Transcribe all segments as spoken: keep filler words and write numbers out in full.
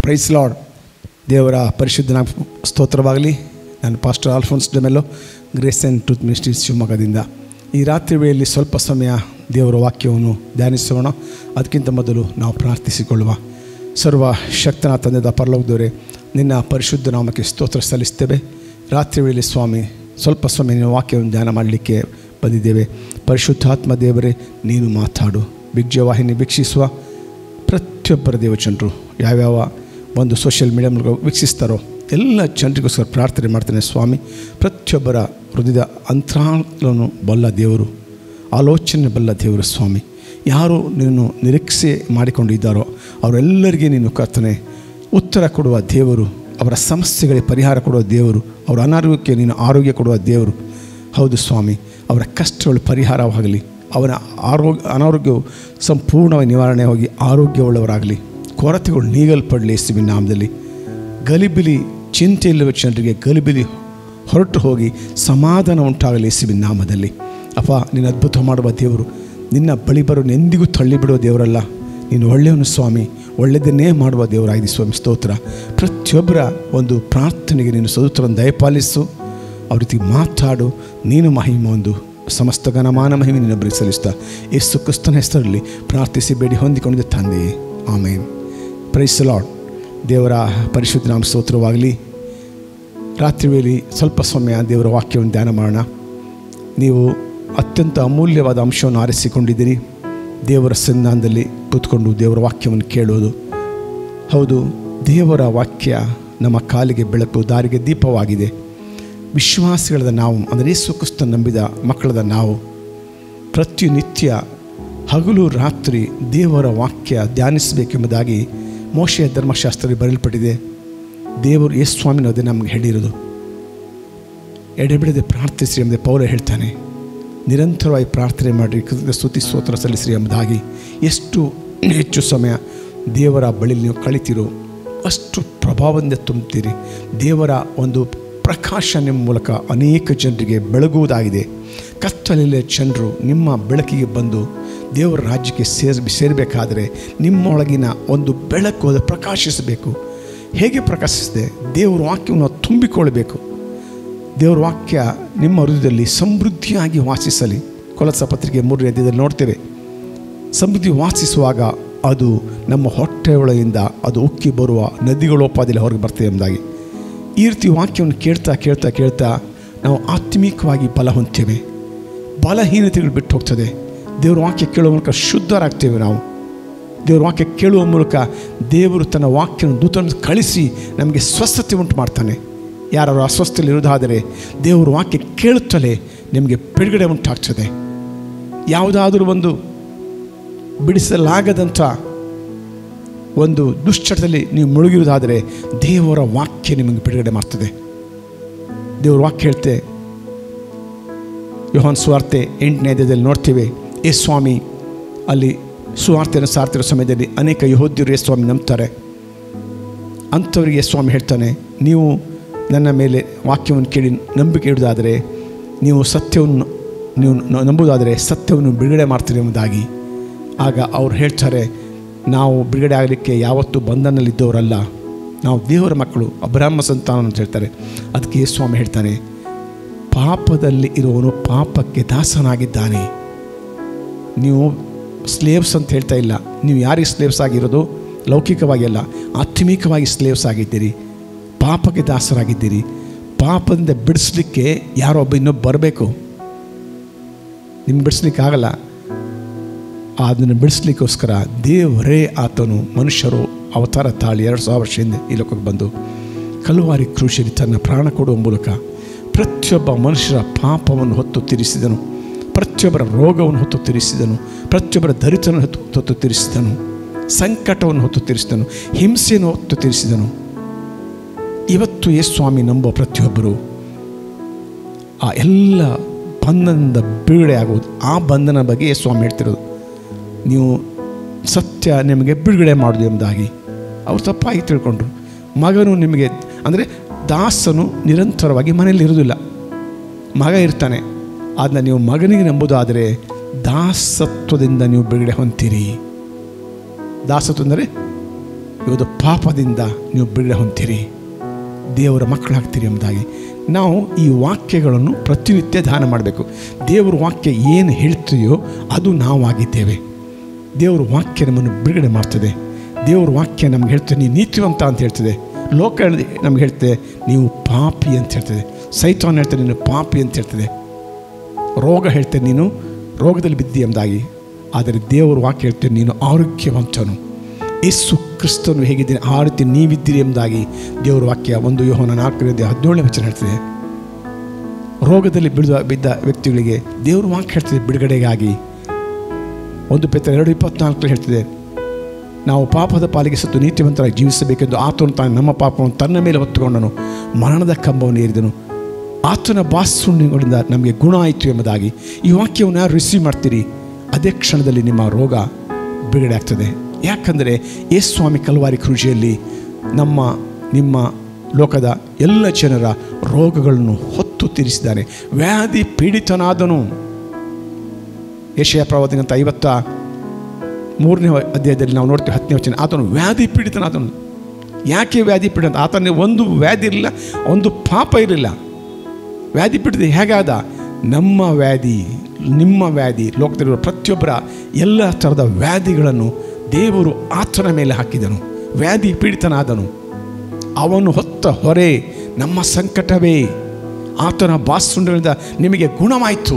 Price lord. ದೇವರ ಪರಿಶುದ್ಧ ನಾಮ ಸ್ತೋತ್ರವಾಗಲಿ. ನಾನು pastor Alphonse DeMello, grace and truth ministries ಶಿವಮೊಗ್ಗದಿಂದ. ಈ ರಾತ್ರಿ ವೇಳೆಯಲ್ಲಿ ಸ್ವಲ್ಪ ಸಮಯ ದೇವರ ವಾಕ್ಯವನ್ನು ಧ್ಯಾನಿಸೋಣ. ಅದಕ್ಕಿಂತ ಮೊದಲು ನಾವು ಪ್ರಾರ್ಥಿಸಿಕೊಳ್ಳುವ. ಸರ್ವ ಶಕ್ತನ ತಂದೆದ ಪರಲೋಕದವರೇ, ನಿನ್ನ ಪರಿಶುದ್ಧ ನಾಮಕ್ಕೆ ಸ್ತೋತ್ರ ಸಲ್ಲಿಸ್ತೇವೆ. ರಾತ್ರಿ ವೇಳೆಯಲ್ಲಿ ಸ್ವಾಮಿ ಸ್ವಲ್ಪ ಸಮಯ ನಿನ್ನ ವಾಕ್ಯವನ್ನು ಧ್ಯಾನ ಮಾಡಲಿಕ್ಕೆ ಬಂದಿದ್ದೇವೆ. ಪರಿಶುದ್ಧಾತ್ಮ ದೇವರೇ, ನೀನು ಮಾತಾಡು. ವಿಜಯವಾಹಿನಿ ವೀಕ್ಷಿಸುವ ಪ್ರತಿಯೊಬ್ಬರ ದೇವಜನರು ಯಾವ್ಯಾವ ಒಂದು ಸೋಷಿಯಲ್ ಮೀಡಿಯಾ ಮೂಲಕ ವೀಕ್ಷಿಸ್ತಾರೋ ಎಲ್ಲ ಜನರಿಗೋಸ್ಕರ ಪ್ರಾರ್ಥನೆ ಮಾಡ್ತೇನೆ ಸ್ವಾಮಿ. ಪ್ರತಿಯೊಬ್ಬರ ಹೃದಯದ ಅಂತರಾಳವನ್ನು ಬಲ್ಲ ದೇವರು, ಆಲೋಚನೆ ಬಲ್ಲ ದೇವರು ಸ್ವಾಮಿ. ಯಾರು ನೀನು ನಿರೀಕ್ಷೆ ಮಾಡಿಕೊಂಡಿದ್ದಾರೋ ಅವರೆಲ್ಲರಿಗೆ ನೀನು ಕರ್ತನೆ ಉತ್ತರ ಕೊಡುವ ದೇವರು, ಅವರ ಸಮಸ್ಯೆಗಳಿಗೆ ಪರಿಹಾರ ಕೊಡುವ ದೇವರು, ಅವರ ಅನಾರೋಗ್ಯಕ್ಕೆ ನೀನು ಆರೋಗ್ಯ ಕೊಡುವ ದೇವರು. ಹೌದು ಸ್ವಾಮಿ, ಅವರ ಕಷ್ಟಗಳು ಪರಿಹಾರವಾಗಲಿ, ಅವನ ಆರೋಗ್ಯ ಅನಾರೋಗ್ಯವು ಸಂಪೂರ್ಣವಾಗಿ ನಿವಾರಣೆ ಹೋಗಿ ಆರೋಗ್ಯವುಳ್ಳವರಾಗಲಿ, ಕೊರತೆಗಳು ನೀಗಲ್ಪಡಲಿ ಯೇಸುವಿನ ನಾಮದಲ್ಲಿ. ಗಲಿಬಿಲಿ ಚಿಂತೆ ಇಲ್ಲವ ಜನರಿಗೆ ಗಲಿಬಿಲಿ ಹೊರಟು ಹೋಗಿ ಸಮಾಧಾನ ಉಂಟಾಗಲಿ ಯೇಸುವಿನ ನಾಮದಲ್ಲಿ. ಅಪ್ಪ, ನೀನು ಅದ್ಭುತ ಮಾಡುವ ದೇವರು. ನಿನ್ನ ಬಳಿ ಬರೋ ಎಂದಿಗೂ ತಳ್ಳಿಬಿಡುವ ದೇವರಲ್ಲ. ನೀನು ಒಳ್ಳೆಯವನು ಸ್ವಾಮಿ, ಒಳ್ಳೆಯದನ್ನೇ ಮಾಡುವ ದೇವರಾಗಿದೆ ಸ್ವಾಮಿ. ಸ್ತೋತ್ರ. ಪ್ರತಿಯೊಬ್ಬರ ಒಂದು ಪ್ರಾರ್ಥನೆಗೆ ನೀನು ಸದುತ್ತರವನ್ನು ದಯಪಾಲಿಸು. ಅವ್ರ ರೀತಿ ಮಾತಾಡು. ನೀನು ಮಹಿಮೆ ಒಂದು ಸಮಸ್ತ ಘನಮಾನ ಮಹಿಮೆ ನಿನ್ನ ಬಳಿ ಸಲ್ಲಿಸ್ತಾ ಯೇಸು ಕ್ರಿಸ್ತನ ಹೆಸರಲ್ಲಿ ಪ್ರಾರ್ಥಿಸಿ ಬೇಡಿ ಹೊಂದಿಕೊಂಡಿದ್ದ ತಂದೆಯೇ, ಆಮೇನ್. Price lord. ದೇವರ ಪರಿಶುದ್ಧ ನಾಮ ಸ್ತೋತ್ರವಾಗಲಿ. ರಾತ್ರಿ ವೇಳೆ ಸ್ವಲ್ಪ ಸಮಯ ದೇವರ ವಾಕ್ಯವನ್ನು ಧ್ಯಾನ ಮಾಡೋಣ. ನೀವು ಅತ್ಯಂತ ಅಮೂಲ್ಯವಾದ ಅಂಶವನ್ನು ಆರಿಸಿಕೊಂಡಿದ್ದೀರಿ. ದೇವರ ಸನ್ನಿಧಾನದಲ್ಲಿ ಕೂತ್ಕೊಂಡು ದೇವರ ವಾಕ್ಯವನ್ನು ಕೇಳೋದು. ಹೌದು, ದೇವರ ವಾಕ್ಯ ನಮ್ಮ ಕಾಲಿಗೆ ಬೆಳಕು, ದಾರಿಗೆ ದೀಪವಾಗಿದೆ. ವಿಶ್ವಾಸಿಗಳಾದ ನಾವು, ಅಂದರೆ ಯೇಸು ಕ್ರಿಸ್ತನ ನಂಬಿದ ಮಕ್ಕಳಾದ ನಾವು ಪ್ರತಿನಿತ್ಯ ಹಗಲು ರಾತ್ರಿ ದೇವರ ವಾಕ್ಯ ಧ್ಯಾನಿಸಬೇಕೆಂಬುದಾಗಿ ಮೋಶೆಯ ಧರ್ಮಶಾಸ್ತ್ರದಲ್ಲಿ ಬರೆಯಲ್ಪಟ್ಟಿದೆ. ದೇವರು ಯೇಸು ಸ್ವಾಮಿನ ಅದೇ ನಮಗೆ ಹೇಳಿರೋದು. ಎಡೆಬಿಡದೆ ಪ್ರಾರ್ಥಿಸಿರಿ ಎಂಬುದೇ ಪೌಲ ಹೇಳ್ತಾನೆ. ನಿರಂತರವಾಗಿ ಪ್ರಾರ್ಥನೆ ಮಾಡಿರಿ, ಕೃತಜ್ಞ ಸ್ತುತಿ ಸ್ತೋತ್ರ ಸಲ್ಲಿಸಿರಿ ಎಂಬುದಾಗಿ. ಎಷ್ಟು ಹೆಚ್ಚು ಸಮಯ ದೇವರ ಬಳಿ ನೀವು ಕಳಿತೀರೋ ಅಷ್ಟು ಪ್ರಭಾವದಿಂದ ತುಂಬುತ್ತೀರಿ. ದೇವರ ಒಂದು ಪ್ರಕಾಶ ನಿಮ್ಮ ಮೂಲಕ ಅನೇಕ ಜನರಿಗೆ ಬೆಳಗುವುದಾಗಿದೆ. ಕತ್ತಲೆಯ ಜನರು ನಿಮ್ಮ ಬೆಳಕಿಗೆ ಬಂದು ದೇವರ ರಾಜ್ಯಕ್ಕೆ ಸೇರ್ ಸೇರಬೇಕಾದರೆ ನಿಮ್ಮೊಳಗಿನ ಒಂದು ಬೆಳಕು ಅದು ಪ್ರಕಾಶಿಸಬೇಕು. ಹೇಗೆ ಪ್ರಕಾಶಿಸಿದೆ? ದೇವರ ವಾಕ್ಯವನ್ನು ತುಂಬಿಕೊಳ್ಳಬೇಕು. ದೇವರ ವಾಕ್ಯ ನಿಮ್ಮ ಹೃದಯದಲ್ಲಿ ಸಮೃದ್ಧಿಯಾಗಿ ವಾಸಿಸಲಿ. ಕೊಲಸ ಪತ್ರಿಕೆ ಮೂರನೇ ಅಧ್ಯಾಯದಲ್ಲಿ ನೋಡ್ತೇವೆ. ಸಮೃದ್ಧಿ ವಾಸಿಸುವಾಗ ಅದು ನಮ್ಮ ಹೊಟ್ಟೆಯೊಳಗಿಂದ ಅದು ಉಕ್ಕಿ ಬರುವ ನದಿಗಳೋಪಾದಿಯಲ್ಲಿ ಹೊರಗೆ ಬರ್ತದೆ ಎಂಬುದಾಗಿ. ಈ ರೀತಿ ವಾಕ್ಯವನ್ನು ಕೇಳ್ತಾ ಕೇಳ್ತಾ ಕೇಳ್ತಾ ನಾವು ಆತ್ಮಿಕವಾಗಿ ಬಲ ಹೊಂದ್ತೇವೆ. ಬಲಹೀನತೆಗಳು ಬಿಟ್ಟು ಹೋಗ್ತದೆ. ದೇವರ ವಾಕ್ಯ ಕೇಳುವ ಮೂಲಕ ಶುದ್ಧರಾಗ್ತೇವೆ. ನಾವು ದೇವರ ವಾಕ್ಯ ಕೇಳುವ ಮೂಲಕ ದೇವರು ತನ್ನ ವಾಕ್ಯವನ್ನು ದೂತನ್ನು ಕಳಿಸಿ ನಮಗೆ ಸ್ವಸ್ಥತೆ ಉಂಟು ಮಾಡ್ತಾನೆ. ಯಾರು ಅಸ್ವಸ್ಥತೆಯಲ್ಲಿ ಇರುವುದಾದರೆ ದೇವರ ವಾಕ್ಯ ಕೇಳುತ್ತಲೇ ನಿಮಗೆ ಬಿಡುಗಡೆ ಉಂಟಾಗ್ತದೆ. ಯಾವುದಾದರೂ ಒಂದು ಬಿಡಿಸಲಾಗದಂಥ ಒಂದು ದುಶ್ಚಟದಲ್ಲಿ ನೀವು ಮುಳುಗಿರುವುದಾದರೆ ದೇವರ ವಾಕ್ಯ ನಿಮಗೆ ಬಿಡುಗಡೆ ಮಾಡ್ತದೆ. ದೇವರ ವಾಕ್ಯ ಹೇಳ್ತೆ, ಯೋಹಾನ್ ಸುವಾರ್ತೆ ಎಂಟನೇ ಅಧ್ಯಾಯದಲ್ಲಿ ನೋಡ್ತೇವೆ. ಏ ಸ್ವಾಮಿ ಅಲ್ಲಿ ಸುವಾರ್ತೆಯನ್ನು ಸಾರ್ತಿರೋ ಸಮಯದಲ್ಲಿ ಅನೇಕ ಯಹೂದ್ಯರು ಏ ಸ್ವಾಮಿ ನಂಬ್ತಾರೆ. ಅಂಥವರಿಗೆ ಏ ಸ್ವಾಮಿ ಹೇಳ್ತಾನೆ, ನೀವು ನನ್ನ ಮೇಲೆ ವಾಕ್ಯವನ್ನು ಕೇಳಿ ನಂಬಿಕೆ ಇಡುವುದಾದರೆ, ನೀವು ಸತ್ಯವನ್ನು ನೀವು ನಂಬುವುದಾದರೆ ಸತ್ಯವನ್ನು ಬಿಡುಗಡೆ ಮಾಡ್ತೀರಿ ಎಂಬುದಾಗಿ. ಆಗ ಅವ್ರು ಹೇಳ್ತಾರೆ, ನಾವು ಬಿಡುಗಡೆ ಆಗಲಿಕ್ಕೆ ಯಾವತ್ತೂ ಬಂಧನಲ್ಲಿದ್ದವರಲ್ಲ, ನಾವು ದೇವರ ಮಕ್ಕಳು, ಅಬ್ರಹಾಮ ಸಂತಾನ ಅಂತ ಹೇಳ್ತಾರೆ. ಅದಕ್ಕೆ ಯೇಸು ಸ್ವಾಮಿ ಹೇಳ್ತಾನೆ, ಪಾಪದಲ್ಲಿ ಇರುವವನು ಪಾಪಕ್ಕೆ ದಾಸನಾಗಿದ್ದಾನೆ. ನೀವು ಸ್ಲೇವ್ಸ್ ಅಂತ ಹೇಳ್ತಾ ಇಲ್ಲ. ನೀವು ಯಾರಿಗೆ ಸ್ಲೇವ್ಸ್ ಆಗಿರೋದು? ಲೌಕಿಕವಾಗಿ ಅಲ್ಲ, ಆತ್ಮಿಕವಾಗಿ ಸ್ಲೇವ್ಸ್ ಆಗಿದ್ದೀರಿ. ಪಾಪಕ್ಕೆ ದಾಸರಾಗಿದ್ದೀರಿ. ಪಾಪದಿಂದ ಬಿಡಿಸ್ಲಿಕ್ಕೆ ಯಾರೋ ಒಬ್ಬ ಇನ್ನೊಬ್ಬ ಬರಬೇಕು. ನಿಮ್ಗೆ ಬಿಡಿಸ್ಲಿಕ್ಕೆ ಆಗಲ್ಲ. ಅದನ್ನು ಬಿಡಿಸ್ಲಿಕ್ಕೋಸ್ಕರ ದೇವರೇ ಆತನು ಮನುಷ್ಯರು ಅವತಾರ ತಾಳಿ ಎರಡು ಸಾವಿರ ವರ್ಷ ಹಿಂದೆ ಈ ಲೋಕಕ್ಕೆ ಬಂದು ಕಲ್ವಾರಿ ಕ್ರೂಶಿಯಲ್ಲಿ ತನ್ನ ಪ್ರಾಣ ಕೊಡುವ ಮೂಲಕ ಪ್ರತಿಯೊಬ್ಬ ಮನುಷ್ಯರ ಪಾಪವನ್ನು ಹೊತ್ತು ತೀರಿಸಿದನು. ಪ್ರತಿಯೊಬ್ಬರ ರೋಗವನ್ನು ಹೊತ್ತು ತೀರಿಸಿದನು. ಪ್ರತಿಯೊಬ್ಬರ ದರಿದ್ರವನ್ನು ಹೊತ್ತು ಹೊತ್ತು ತೀರಿಸಿದನು. ಸಂಕಟವನ್ನು ಹೊತ್ತು ತೀರಿಸಿದನು. ಹಿಂಸೆಯನ್ನು ಹೊತ್ತು ತೀರಿಸಿದನು. ಇವತ್ತು ಯೇಸು ಸ್ವಾಮಿ ನಂಬುವ ಪ್ರತಿಯೊಬ್ಬರು ಆ ಎಲ್ಲ ಬಂಧನದ ಬಿಡುಗಡೆ ಆಗುವುದು. ಆ ಬಂಧನ ಬಗ್ಗೆ ಯೇಸು ಸ್ವಾಮಿ ಹೇಳ್ತಿರೋದು. ನೀವು ಸತ್ಯ ನಿಮಗೆ ಬಿಡುಗಡೆ ಮಾಡೋದು ಎಂಬುದಾಗಿ ಅವರು ತಪ್ಪಾಗಿ ತಿಳ್ಕೊಂಡ್ರು. ಮಗನು ನಿಮಗೆ ಅಂದರೆ ದಾಸನು ನಿರಂತರವಾಗಿ ಮನೆಯಲ್ಲಿ ಇರೋದಿಲ್ಲ. ಮಗ ಇರ್ತಾನೆ. ಅದನ್ನ ನೀವು ಮಗನಿಗೆ ನಂಬುದಾದರೆ ದಾಸತ್ವದಿಂದ ನೀವು ಬಿಡುಗಡೆ ಹೊಂತೀರಿ. ದಾಸತ್ವ ಅಂದರೆ ಇವತ್ತು ಪಾಪದಿಂದ ನೀವು ಬಿಡುಗಡೆ ಹೊಂದ್ತೀರಿ, ದೇವರ ಮಕ್ಕಳಾಗ್ತೀರಿ ಎಂಬುದಾಗಿ ನಾವು ಈ ವಾಕ್ಯಗಳನ್ನು ಪ್ರತಿನಿತ್ಯ ಧ್ಯಾನ ಮಾಡಬೇಕು. ದೇವರ ವಾಕ್ಯ ಏನು ಹೇಳ್ತೀಯೋ ಅದು ನಾವಾಗಿದ್ದೇವೆ. ದೇವರ ವಾಕ್ಯ ನಮ್ಮನ್ನು ಬಿಡುಗಡೆ ಮಾಡ್ತದೆ. ದೇವರ ವಾಕ್ಯ ನಮ್ಗೆ ಹೇಳ್ತದೆ ನೀನು ನೀತಿವಂತ ಅಂತ ಹೇಳ್ತದೆ. ಲೋಕ ನಮ್ಗೆ ಹೇಳ್ತದೆ ನೀವು ಪಾಪಿ ಅಂತ ಹೇಳ್ತದೆ. ಸೈತಾನ್ ಹೇಳ್ತದೆ ನೀನು ಪಾಪಿ ಅಂತ ಹೇಳ್ತದೆ. ರೋಗ ಹೇಳ್ತದೆ ನೀನು ರೋಗದಲ್ಲಿ ಬಿದ್ದಿ ಎಂಬುದಾಗಿ. ಆದರೆ ದೇವರ ವಾಕ್ಯ ಹೇಳ್ತದೆ ನೀನು ಆರೋಗ್ಯವಂತನು, ಯೇಸು ಕ್ರಿಸ್ತನು ಹೇಗಿದ್ದೀನಿ ಆ ರೀತಿ ನೀವಿದ್ದೀರಿ ಎಂಬುದಾಗಿ ದೇವರ ವಾಕ್ಯ ಒಂದು ಯೋಹನ ನಾಲ್ಕರಿಂದ ಹದಿನೇಳನೇ ವಚನ ಹೇಳ್ತದೆ. ರೋಗದಲ್ಲಿ ಬಿಡುವ ಬಿದ್ದ ವ್ಯಕ್ತಿಗಳಿಗೆ ದೇವರ ವಾಕ್ಯ ಹೇಳ್ತದೆ ಬಿಡುಗಡೆಗಾಗಿ. ಒಂದು ಪೇತ್ರ ಎರಡು ಇಪ್ಪತ್ನಾಲ್ಕರಲ್ಲಿ ಹೇಳ್ತದೆ ನಾವು ಪಾಪದ ಪಾಲಿಗೆ ಸತ್ತು ನೀತಿವಂತರಾಗಿ ಜೀವಿಸಬೇಕೆಂದು ಆತನು ತಾನು ನಮ್ಮ ಪಾಪವನ್ನು ತನ್ನ ಮೇಲೆ ಹೊತ್ತುಕೊಂಡನು, ಮರಣದ ಕಂಬವನ್ನು ಏರಿದನು, ಆತನ ಬಾಸುಣ್ಣಿಗಳಿಂದ ನಮಗೆ ಗುಣ ಆಯಿತು ಎಂಬುದಾಗಿ. ಈ ವಾಕ್ಯವನ್ನು ಯಾರು ರಿಸೀವ್ ಮಾಡ್ತೀರಿ ಅದೇ ಕ್ಷಣದಲ್ಲಿ ನಿಮ್ಮ ರೋಗ ಬಿಡುಗಡೆ ಆಗ್ತದೆ. ಯಾಕಂದರೆ ಯೇಸು ಸ್ವಾಮಿ ಕಲ್ವಾರಿ ಕ್ರೂಜೆಯಲ್ಲಿ ನಮ್ಮ ನಿಮ್ಮ ಲೋಕದ ಎಲ್ಲ ಜನರ ರೋಗಗಳನ್ನು ಹೊತ್ತು ತೀರಿಸಿದ್ದಾನೆ. ವ್ಯಾಧಿ ಪೀಡಿತನಾದನು. ಯೆಶಾಯ ಪ್ರವಾದಿಗಂತ ಐವತ್ತ ಮೂರನೇ ಅಧ್ಯಾಯದಲ್ಲಿ ನಾವು ನೋಡ್ತೀವಿ ಹತ್ತನೇ ವಚನ, ಆತನು ವ್ಯಾಧಿ ಪೀಡಿತನಾದನು. ಯಾಕೆ ವ್ಯಾಧಿ ಪೀಡಿತ? ಆತನಿಗೆ ಒಂದು ವ್ಯಾಧಿ ಇರಲಿಲ್ಲ, ಒಂದು ಪಾಪ ಇರಲಿಲ್ಲ. ವ್ಯಾಧಿ ಪೀಡಿತ ಹೇಗಾದ? ನಮ್ಮ ವ್ಯಾಧಿ, ನಿಮ್ಮ ವ್ಯಾಧಿ, ಲೋಕದಲ್ಲಿರುವ ಪ್ರತಿಯೊಬ್ಬರ ಎಲ್ಲ ಥರದ ವ್ಯಾಧಿಗಳನ್ನು ದೇವರು ಆತನ ಮೇಲೆ ಹಾಕಿದನು. ವ್ಯಾಧಿ ಪೀಡಿತನಾದನು. ಅವನು ಹೊತ್ತ ಹೊರೆ ನಮ್ಮ ಸಂಕಟವೇ, ಆತನ ಬಾಸುಂಡಗಳಿಂದ ನಿಮಗೆ ಗುಣವಾಯಿತು.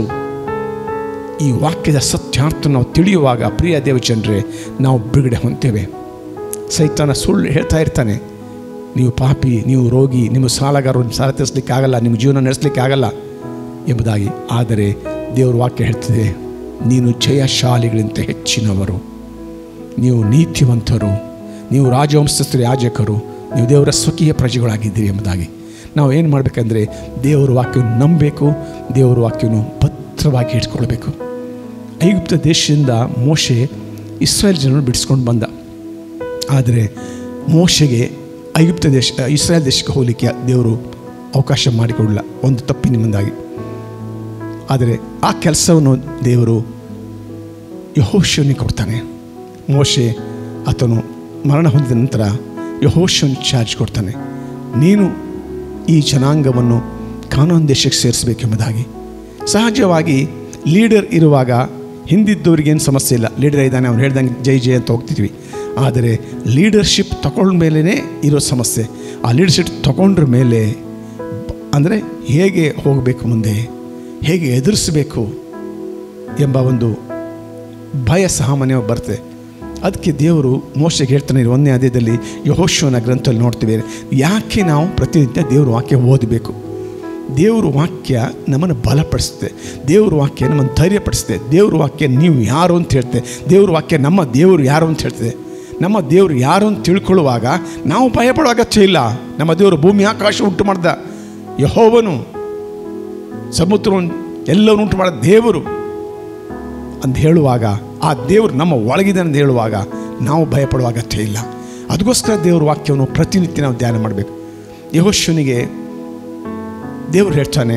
ಈ ವಾಕ್ಯದ ಸತ್ಯಾರ್ಥ ನಾವು ತಿಳಿಯುವಾಗ ಪ್ರಿಯ ದೇವಜನರೇ ನಾವು ಬಿಡುಗಡೆ ಹೊಂದ್ತೇವೆ. ಸೈತಾನ ಸುಳ್ಳು ಹೇಳ್ತಾ ಇರ್ತಾನೆ, ನೀವು ಪಾಪಿ, ನೀವು ರೋಗಿ, ನಿಮ್ಮ ಸಾಲಗಾರರು ಸಾಲ ತೀರಿಸಲಿಕ್ಕೆ ಆಗಲ್ಲ, ನಿಮ್ಮ ಜೀವನ ನಡೆಸಲಿಕ್ಕೆ ಆಗಲ್ಲ ಎಂಬುದಾಗಿ. ಆದರೆ ದೇವರ ವಾಕ್ಯ ಹೇಳ್ತಿದೆ ನೀನು ಜಯಶಾಲಿಗಳಿಂದ ಹೆಚ್ಚಿನವರು, ನೀವು ನೀತಿವಂತರು, ನೀವು ರಾಜವಂಶಸ್ಥರು, ಯಾಜಕರು, ನೀವು ದೇವರ ಸ್ವಕೀಯ ಪ್ರಜೆಗಳಾಗಿದ್ದೀರಿ ಎಂಬುದಾಗಿ. ನಾವು ಏನು ಮಾಡಬೇಕಂದ್ರೆ ದೇವರ ವಾಕ್ಯವನ್ನು ನಂಬಬೇಕು, ದೇವರ ವಾಕ್ಯವನ್ನು ಭದ್ರವಾಗಿ ಇಟ್ಕೊಳ್ಬೇಕು. ಐಗುಪ್ತ ದೇಶದಿಂದ ಮೋಶೆ ಇಸ್ರಾಯೇಲ್ ಜನರನ್ನು ಬಿಡಿಸ್ಕೊಂಡು ಬಂದ. ಆದರೆ ಮೋಶೆಗೆ ಐಗುಪ್ತ ದೇಶ ಇಸ್ರಾಯೇಲ್ ದೇಶಕ್ಕೆ ಹೋಗಲಿಕ್ಕೆ ದೇವರು ಅವಕಾಶ ಮಾಡಿಕೊಡಲಿಲ್ಲ, ಒಂದು ತಪ್ಪಿನಿಂದಾಗಿ. ಆದರೆ ಆ ಕೆಲಸವನ್ನು ದೇವರು ಯೆಹೋಶುವನಿಗೆ ಕೊಡ್ತಾನೆ. ಮೋಶೆ ಆತನು ಮರಣ ಹೊಂದಿದ ನಂತರ ಯೆಹೋಶುವನಿಗೆ ಚಾರ್ಜ್ ಕೊಡ್ತಾನೆ, ನೀನು ಈ ಜನಾಂಗವನ್ನು ಕಾನಾನ್ ದೇಶಕ್ಕೆ ಸೇರಿಸಬೇಕೆಂಬುದಾಗಿ. ಸಹಜವಾಗಿ ಲೀಡರ್ ಇರುವಾಗ ಹಿಂದಿದ್ದವ್ರಿಗೇನು ಸಮಸ್ಯೆ ಇಲ್ಲ, ಲೀಡರ್ ಇದ್ದಾನೆ ಅವ್ನು ಹೇಳ್ದಂಗೆ ಜೈ ಜೈ ಅಂತ ಹೋಗ್ತಿದ್ವಿ. ಆದರೆ ಲೀಡರ್ಶಿಪ್ ತಗೊಂಡ ಮೇಲೇ ಇರೋ ಸಮಸ್ಯೆ. ಆ ಲೀಡರ್ಶಿಪ್ ತಗೊಂಡ್ರ ಮೇಲೆ ಅಂದರೆ ಹೇಗೆ ಹೋಗಬೇಕು, ಮುಂದೆ ಹೇಗೆ ಎದುರಿಸಬೇಕು ಎಂಬ ಒಂದು ಭಯ ಸಾಮಾನ್ಯವಾಗಿ ಬರ್ತದೆ. ಅದಕ್ಕೆ ದೇವರು ಮೋಶೆಗೆ ಹೇಳ್ತಾನೆ, ಒಂದನೇ ಅಧ್ಯಾಯದಲ್ಲಿ ಯೆಹೋಶುವನ ಗ್ರಂಥದಲ್ಲಿ ನೋಡ್ತೀವಿ, ಯಾಕೆ ನಾವು ಪ್ರತಿನಿತ್ಯ ದೇವ್ರ ವಾಕ್ಯ ಓದಬೇಕು. ದೇವ್ರ ವಾಕ್ಯ ನಮ್ಮನ್ನು ಬಲಪಡಿಸುತ್ತೆ, ದೇವ್ರ ವಾಕ್ಯ ನಮ್ಮನ್ನು ಧೈರ್ಯಪಡಿಸುತ್ತೆ, ದೇವ್ರ ವಾಕ್ಯ ನೀವು ಯಾರು ಅಂತ ಹೇಳ್ತೆ, ದೇವ್ರ ವಾಕ್ಯ ನಮ್ಮ ದೇವರು ಯಾರು ಅಂತ ಹೇಳ್ತದೆ. ನಮ್ಮ ದೇವರು ಯಾರು ಅಂತ ತಿಳ್ಕೊಳ್ಳುವಾಗ ನಾವು ಭಯಪಡೋ ಅಗತ್ಯ ಇಲ್ಲ. ನಮ್ಮ ದೇವರು ಭೂಮಿ ಆಕಾಶ ಉಂಟು ಮಾಡಿದ ಯೆಹೋವನು, ಸಮುದ್ರವನ್ನು ಎಲ್ಲವನ್ನು ಉಂಟು ಮಾಡಿದ ದೇವರು ಅಂತ ಹೇಳುವಾಗ, ಆ ದೇವರು ನಮ್ಮ ಒಳಗಿದೆ ಅಂತ ಹೇಳುವಾಗ ನಾವು ಭಯಪಡುವ ಅಗತ್ಯ ಇಲ್ಲ. ಅದಕ್ಕೋಸ್ಕರ ದೇವ್ರ ವಾಕ್ಯವನ್ನು ಪ್ರತಿನಿತ್ಯ ನಾವು ಧ್ಯಾನ ಮಾಡಬೇಕು. ಯೆಹೋಶುವನಿಗೆ ದೇವರು ಹೇಳ್ತಾನೆ,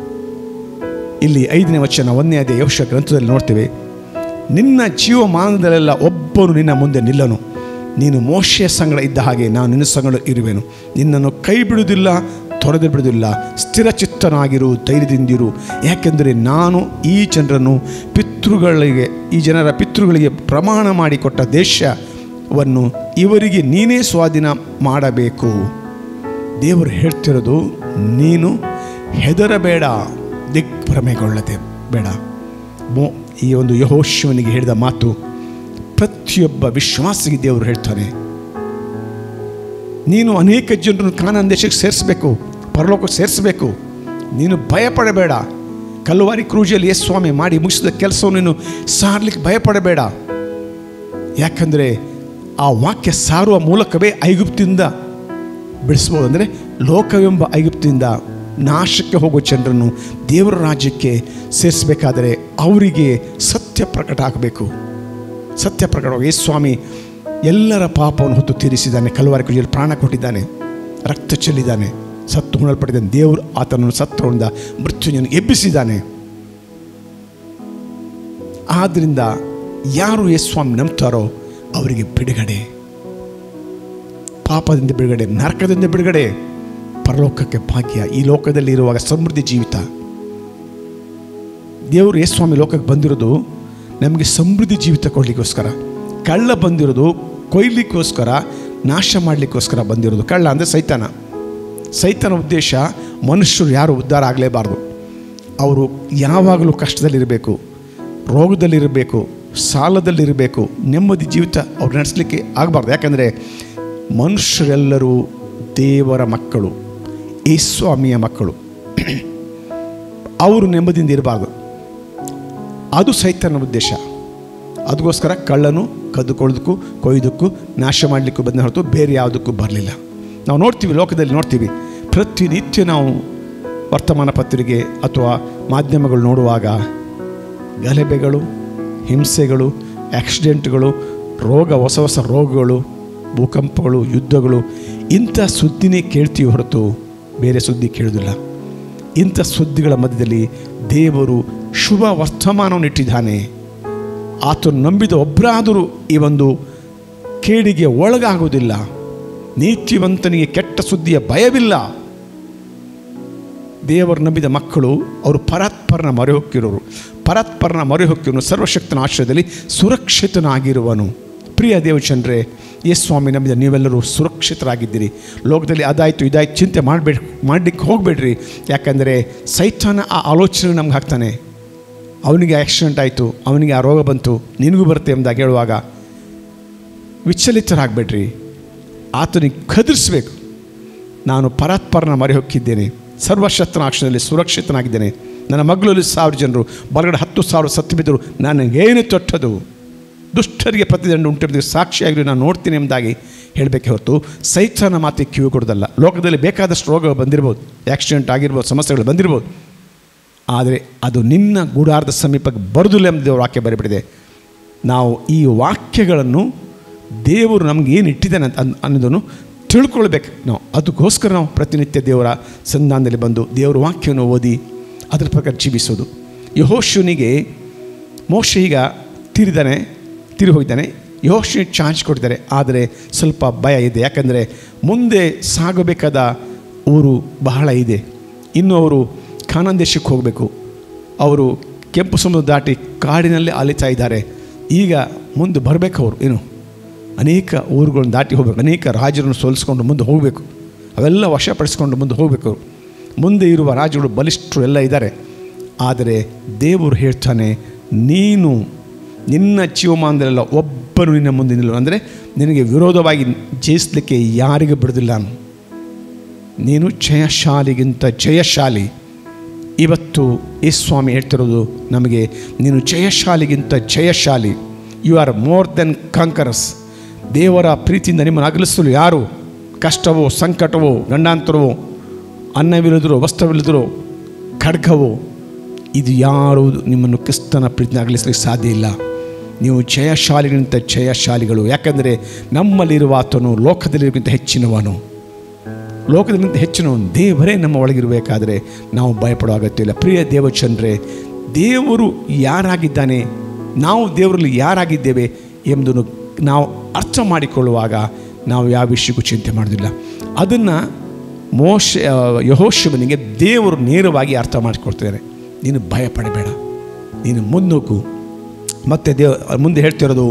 ಇಲ್ಲಿ ಐದನೇ ವಚನ ಒಂದನೇ ಅಧ್ಯಾಯ ಯೆಹೋಶುವ ಗ್ರಂಥದಲ್ಲಿ ನೋಡ್ತೇವೆ, ನಿನ್ನ ಜೀವಮಾನದಲ್ಲೆಲ್ಲ ಒಬ್ಬನು ನಿನ್ನ ಮುಂದೆ ನಿಲ್ಲನು, ನೀನು ಮೋಶೆಯ ಸಂಗಡ ಇದ್ದ ಹಾಗೆ ನಾನು ನಿನ್ನ ಸಂಗಡ ಇರುವೆನು, ನಿನ್ನನ್ನು ಕೈ ಬಿಡುವುದಿಲ್ಲ, ತೊರೆದು ಬಿಡುವುದಿಲ್ಲ, ಸ್ಥಿರಚಿತ್ತನಾಗಿರು, ಧೈರ್ಯದಿಂದಿರು, ಯಾಕೆಂದರೆ ನಾನು ಈ ಜನರನ್ನು ಪಿತೃಗಳಿಗೆ ಈ ಜನರ ಪಿತೃಗಳಿಗೆ ಪ್ರಮಾಣ ಮಾಡಿಕೊಟ್ಟ ದೇಶವನ್ನು ಇವರಿಗೆ ನೀನೇ ಸ್ವಾಧೀನ ಮಾಡಬೇಕು. ದೇವರು ಹೇಳ್ತಿರೋದು, ನೀನು ಹೆದರಬೇಡ, ದಿಗ್ಭ್ರಮೆಗೊಳ್ಳದೆ ಬೇಡ. ಮೋ ಈ ಒಂದು ಯೆಹೋಶುವನಿಗೆ ಹೇಳಿದ ಮಾತು ಪ್ರತಿಯೊಬ್ಬ ವಿಶ್ವಾಸಿಗೆ ದೇವರು ಹೇಳ್ತಾನೆ, ನೀನು ಅನೇಕ ಜನರನ್ನು ಕಾನಾನ್ ದೇಶಕ್ಕೆ ಸೇರಿಸಬೇಕು, ಪರಲೋಕಕ್ಕೆ ಸೇರಿಸಬೇಕು, ನೀನು ಭಯಪಡಬೇಡ. ಕಲ್ವಾರಿ ಕ್ರೂಜಲ್ಲಿ ಯೇಸು ಸ್ವಾಮಿ ಮಾಡಿ ಮುಗಿಸಿದ ಕೆಲಸವನ್ನು ನೀನು ಸಾರಲಿಕ್ಕೆ ಭಯಪಡಬೇಡ. ಯಾಕಂದರೆ ಆ ವಾಕ್ಯ ಸಾರುವ ಮೂಲಕವೇ ಐಗುಪ್ತಿಯಿಂದ ಬಿಡಿಸ್ಬೋದು. ಅಂದರೆ ಲೋಕವೆಂಬ ಐಗುಪ್ತಿಯಿಂದ ನಾಶಕ್ಕೆ ಹೋಗೋ ಜನರನ್ನು ದೇವರ ರಾಜ್ಯಕ್ಕೆ ಸೇರಿಸಬೇಕಾದರೆ ಅವರಿಗೆ ಸತ್ಯ ಪ್ರಕಟ ಆಗಬೇಕು. ಸತ್ಯ ಪ್ರಕಟವಾಗಿ ಯೇಸು ಸ್ವಾಮಿ ಎಲ್ಲರ ಪಾಪವನ್ನು ಹೊತ್ತು ತೀರಿಸಿದ್ದಾನೆ, ಕಲ್ವಾರಿ ಕ್ರೂಜಲ್ಲಿ ಪ್ರಾಣ ಕೊಟ್ಟಿದ್ದಾನೆ, ರಕ್ತ ಚೆಲ್ಲಿದ್ದಾನೆ, ಸತ್ತು ಹುಣಲ್ಪಟ್ಟಿದ್ದಾನೆ. ದೇವರು ಆತನನ್ನು ಸತ್ತರಿಂದ ಮೃತ್ಯುಂಜಯನು ಎಬ್ಬಿಸಿದ್ದಾನೆ. ಆದ್ದರಿಂದ ಯಾರು ಯೇಸು ಸ್ವಾಮಿ ನಂಬ್ತಾರೋ ಅವರಿಗೆ ಬಿಡುಗಡೆ. ಪಾಪದಿಂದ ಬಿಡುಗಡೆ, ನರಕದಿಂದ ಬಿಡುಗಡೆ, ಪರಲೋಕಕ್ಕೆ ಭಾಗ್ಯ. ಈ ಲೋಕದಲ್ಲಿ ಇರುವಾಗ ಸಮೃದ್ಧಿ ಜೀವಿತ. ದೇವರು ಯೇಸುಸ್ವಾಮಿ ಲೋಕಕ್ಕೆ ಬಂದಿರೋದು ನಮಗೆ ಸಮೃದ್ಧಿ ಜೀವಿತ ಕೊಡಲಿಕ್ಕೋಸ್ಕರ. ಕಳ್ಳ ಬಂದಿರೋದು ಕೊಯ್ಲಿಕ್ಕೋಸ್ಕರ, ನಾಶ ಮಾಡಲಿಕ್ಕೋಸ್ಕರ ಬಂದಿರೋದು. ಕಳ್ಳ ಅಂದರೆ ಸೈತಾನ. ಸೈತಾನ ಉದ್ದೇಶ ಮನುಷ್ಯರು ಯಾರು ಉದ್ಧಾರ ಆಗಲೇಬಾರ್ದು. ಅವರು ಯಾವಾಗಲೂ ಕಷ್ಟದಲ್ಲಿರಬೇಕು, ರೋಗದಲ್ಲಿರಬೇಕು, ಸಾಲದಲ್ಲಿರಬೇಕು, ನೆಮ್ಮದಿ ಜೀವಿತ ಅವ್ರು ನಡೆಸಲಿಕ್ಕೆ ಆಗಬಾರ್ದು. ಯಾಕಂದರೆ ಮನುಷ್ಯರೆಲ್ಲರೂ ದೇವರ ಮಕ್ಕಳು, ಯೇಸುಸ್ವಾಮಿಯ ಮಕ್ಕಳು. ಅವರು ನೆಮ್ಮದಿಯಿಂದ ಇರಬಾರ್ದು. ಅದು ಸೈತಾನನ ಉದ್ದೇಶ. ಅದಕ್ಕೋಸ್ಕರ ಕಳ್ಳನು ಕದ್ದುಕೊಳ್ಳೋದಕ್ಕೂ ಕೊಯ್ದಕ್ಕೂ ನಾಶ ಮಾಡಲಿಕ್ಕೂ ಬಂದ ಹೊರತು ಬೇರೆ ಯಾವುದಕ್ಕೂ ಬರಲಿಲ್ಲ. ನಾವು ನೋಡ್ತೀವಿ, ಲೋಕದಲ್ಲಿ ನೋಡ್ತೀವಿ, ಪ್ರತಿನಿತ್ಯ ನಾವು ವರ್ತಮಾನ ಪತ್ರಿಕೆ ಅಥವಾ ಮಾಧ್ಯಮಗಳು ನೋಡುವಾಗ ಗಲಭೆಗಳು, ಹಿಂಸೆಗಳು, ಆಕ್ಸಿಡೆಂಟ್ಗಳು, ರೋಗ, ಹೊಸ ಹೊಸ ರೋಗಗಳು, ಭೂಕಂಪಗಳು, ಯುದ್ಧಗಳು, ಇಂಥ ಸುದ್ದಿನೇ ಕೇಳ್ತೀವಿ ಹೊರತು ಬೇರೆ ಸುದ್ದಿ ಕೇಳೋದಿಲ್ಲ. ಇಂಥ ಸುದ್ದಿಗಳ ಮಧ್ಯದಲ್ಲಿ ದೇವರು ಶುಭ ವರ್ತಮಾನವನ್ನು ಇಟ್ಟಿದ್ದಾನೆ. ಆತನು ನಂಬಿದ ಒಬ್ಬರಾದರೂ ಈ ಒಂದು ಕೇಡಿಗೆ ಒಳಗಾಗುವುದಿಲ್ಲ. ನೀತಿವಂತನಿಗೆ ಕೆಟ್ಟ ಸುದ್ದಿಯ ಭಯವಿಲ್ಲ. ದೇವರು ನಂಬಿದ ಮಕ್ಕಳು ಅವರು ಪರಾತ್ಪರನ ಮೊರೆ ಹೊಕ್ಕಿರೋರು. ಪರಾತ್ಪರನ ಮೊರೆ ಹೊಕ್ಕಿರೋನು ಸರ್ವಶಕ್ತನ ಆಶ್ರಯದಲ್ಲಿ ಸುರಕ್ಷಿತನಾಗಿರುವನು. ಪ್ರಿಯ ದೇವಚಂದ್ರೇ, ಯೇಸುಸ್ವಾಮಿ ನಂಬಿದ ನೀವೆಲ್ಲರೂ ಸುರಕ್ಷಿತರಾಗಿದ್ದೀರಿ. ಲೋಕದಲ್ಲಿ ಅದಾಯಿತು ಇದಾಯ್ತು ಚಿಂತೆ ಮಾಡಬೇಡಿ, ಮಾಡಲಿಕ್ಕೆ ಹೋಗಬೇಡ್ರಿ. ಯಾಕಂದರೆ ಸೈತಾನ ಆ ಆಲೋಚನೆ ನಮ್ಗೆ ಹಾಕ್ತಾನೆ. ಅವನಿಗೆ ಆಕ್ಸಿಡೆಂಟ್ ಆಯಿತು, ಅವನಿಗೆ ಆ ರೋಗ ಬಂತು, ನಿನಗೂ ಬರುತ್ತೆ ಎಂಬುದಾಗಿ ಹೇಳುವಾಗ ವಿಚಲಿತರಾಗಬೇಡ್ರಿ. ಆತನಿಗೆ ಕದರಿಸಬೇಕು. ನಾನು ಪರಾತ್ಪರನ ಮೊರೆ ಹೊಕ್ಕಿದ್ದೇನೆ, ಸರ್ವಶಕ್ತನ ಆಶ್ರಯದಲ್ಲಿ ಸುರಕ್ಷಿತನಾಗಿದ್ದೇನೆ. ನನ್ನ ಮಗಳಲ್ಲಿ ಸಾವಿರ ಜನರು, ಬಲಗಡೆ ಹತ್ತು ಸಾವಿರ ಸತ್ತು ಬಿದ್ದರು, ನನಗೇನು ತೊಟ್ಟದು? ದುಷ್ಟರಿಗೆ ಪ್ರತಿದಂಡ ಉಂಟಿರೋದು ಸಾಕ್ಷಿಯಾಗಿ ನಾನು ನೋಡ್ತೀನಿ ಎಂಬುದಾಗಿ ಹೇಳಬೇಕೆ ಹೊರತು ಸೈತಾನ ಮಾತಿಗೆ ಕಿವಿ ಕೊಡೋದಲ್ಲ. ಲೋಕದಲ್ಲಿ ಬೇಕಾದಷ್ಟು ರೋಗಗಳು ಬಂದಿರ್ಬೋದು, ಆಕ್ಸಿಡೆಂಟ್ ಆಗಿರ್ಬೋದು, ಸಮಸ್ಯೆಗಳು ಬಂದಿರ್ಬೋದು, ಆದರೆ ಅದು ನಿನ್ನ ಗೂಢಾರ್ಧ ಸಮೀಪಕ್ಕೆ ಬರೋದಿಲ್ಲ ಎಂಬ ದೇವರ ವಾಕ್ಯ ಬರೆಬಿಟ್ಟಿದೆ. ನಾವು ಈ ವಾಕ್ಯಗಳನ್ನು ದೇವರು ನಮ್ಗೆ ಏನು ಇಟ್ಟಿದ್ದಾನೆ ಅಂತ ಅನ್ನೋದನ್ನು ತಿಳ್ಕೊಳ್ಬೇಕು ನಾವು. ಅದಕ್ಕೋಸ್ಕರ ನಾವು ಪ್ರತಿನಿತ್ಯ ದೇವರ ಸಂಧಾನದಲ್ಲಿ ಬಂದು ದೇವರ ವಾಕ್ಯವನ್ನು ಓದಿ ಅದರ ಪ್ರಕಾರ ಜೀವಿಸೋದು. ಯೆಹೋಶುವನಿಗೆ ಮೋಶೆ ಈಗ ತೀರಿದ್ದಾನೆ, ತಿರು ಹೋಗಿದ್ದಾನೆ. ಯೆಹೋಶುವನಿಗೆ ಚಾನ್ಸ್ ಕೊಟ್ಟಿದ್ದಾರೆ, ಆದರೆ ಸ್ವಲ್ಪ ಭಯ ಇದೆ. ಯಾಕಂದರೆ ಮುಂದೆ ಸಾಗಬೇಕಾದ ಊರು ಬಹಳ ಇದೆ. ಇನ್ನು ಅವರು ಕಾನಾನ್ ದೇಶಕ್ಕೆ ಹೋಗಬೇಕು. ಅವರು ಕೆಂಪು ಸಮುದ್ರ ದಾಟಿ ಕಾಡಿನಲ್ಲೇ ಅಲಿತಾ ಇದ್ದಾರೆ. ಈಗ ಮುಂದೆ ಬರಬೇಕು. ಅವರು ಏನು ಅನೇಕ ಊರುಗಳನ್ನು ದಾಟಿ ಹೋಗಬೇಕು, ಅನೇಕ ರಾಜರನ್ನು ಸೋಲಿಸ್ಕೊಂಡು ಮುಂದೆ ಹೋಗಬೇಕು, ಅವೆಲ್ಲ ವಶಪಡಿಸ್ಕೊಂಡು ಮುಂದೆ ಹೋಗಬೇಕು. ಮುಂದೆ ಇರುವ ರಾಜಗಳು ಬಲಿಷ್ಠರು ಎಲ್ಲ ಇದ್ದಾರೆ. ಆದರೆ ದೇವರು ಹೇಳ್ತಾನೆ, ನೀನು ನಿನ್ನ ಜೀವಮಾನದಲ್ಲೆಲ್ಲ ಒಬ್ಬನು ನಿನ್ನ ಮುಂದೆ ನಿಲ್ಲ, ಅಂದರೆ ನಿನಗೆ ವಿರೋಧವಾಗಿ ಜಯಿಸಲಿಕ್ಕೆ ಯಾರಿಗೂ ಬಿಡೋದಿಲ್ಲ. ನೀನು ಜಯಶಾಲಿಗಿಂತ ಜಯಶಾಲಿ. ಇವತ್ತು ಯೇಸುಸ್ವಾಮಿ ಹೇಳ್ತಿರೋದು ನಮಗೆ, ನೀನು ಜಯಶಾಲಿಗಿಂತ ಜಯಶಾಲಿ. You are more than conquerors. ದೇವರ ಪ್ರೀತಿಯಿಂದ ನಿಮ್ಮನ್ನು ಅಗಲಿಸಲು ಯಾರು ಕಷ್ಟವೋ, ಸಂಕಟವೋ, ಗಂಡಾಂತರವೋ, ಅನ್ನವಿಲ್ಲದಿರೋ, ವಸ್ತ್ರವಿಲ್ಲದಿರೋ, ಖಡ್ಗವೋ, ಇದು ಯಾರು ನಿಮ್ಮನ್ನು ಕ್ರಿಸ್ತನ ಪ್ರೀತಿನ ಅಗಲಿಸಲಿಕ್ಕೆ ಸಾಧ್ಯ ಇಲ್ಲ. ನೀವು ಜಯಶಾಲಿಗಿಂತ ಜಯಶಾಲಿಗಳು. ಯಾಕಂದರೆ ನಮ್ಮಲ್ಲಿರುವ ಆತನು ಲೋಕದಲ್ಲಿರುವಂಥ ಹೆಚ್ಚಿನವನು. ಲೋಕದಲ್ಲಿಂತ ಹೆಚ್ಚಿನವನು ದೇವರೇ ನಮ್ಮ ಒಳಗಿರಬೇಕಾದರೆ ನಾವು ಭಯಪಡೋ ಅಗತ್ಯ ಇಲ್ಲ. ಪ್ರಿಯ ದೇವಚಂದ್ರೇ, ದೇವರು ಯಾರಾಗಿದ್ದಾನೆ, ನಾವು ದೇವರಲ್ಲಿ ಯಾರಾಗಿದ್ದೇವೆ ಎಂಬುದನ್ನು ನಾವು ಅರ್ಥ ಮಾಡಿಕೊಳ್ಳುವಾಗ ನಾವು ಯಾವ ವಿಷಯಕ್ಕೂ ಚಿಂತೆ ಮಾಡೋದಿಲ್ಲ. ಅದನ್ನು ಮೋಶೆ ಯೆಹೋಶುವನಿಗೆ ದೇವರು ನೇರವಾಗಿ ಅರ್ಥ ಮಾಡಿಕೊಡ್ತಿದ್ದಾರೆ. ನೀನು ಭಯಪಡಬೇಡ, ನೀನು ಮುನ್ನೋಗು. ಮತ್ತು ದೇವ ಮುಂದೆ ಹೇಳ್ತಿರೋದು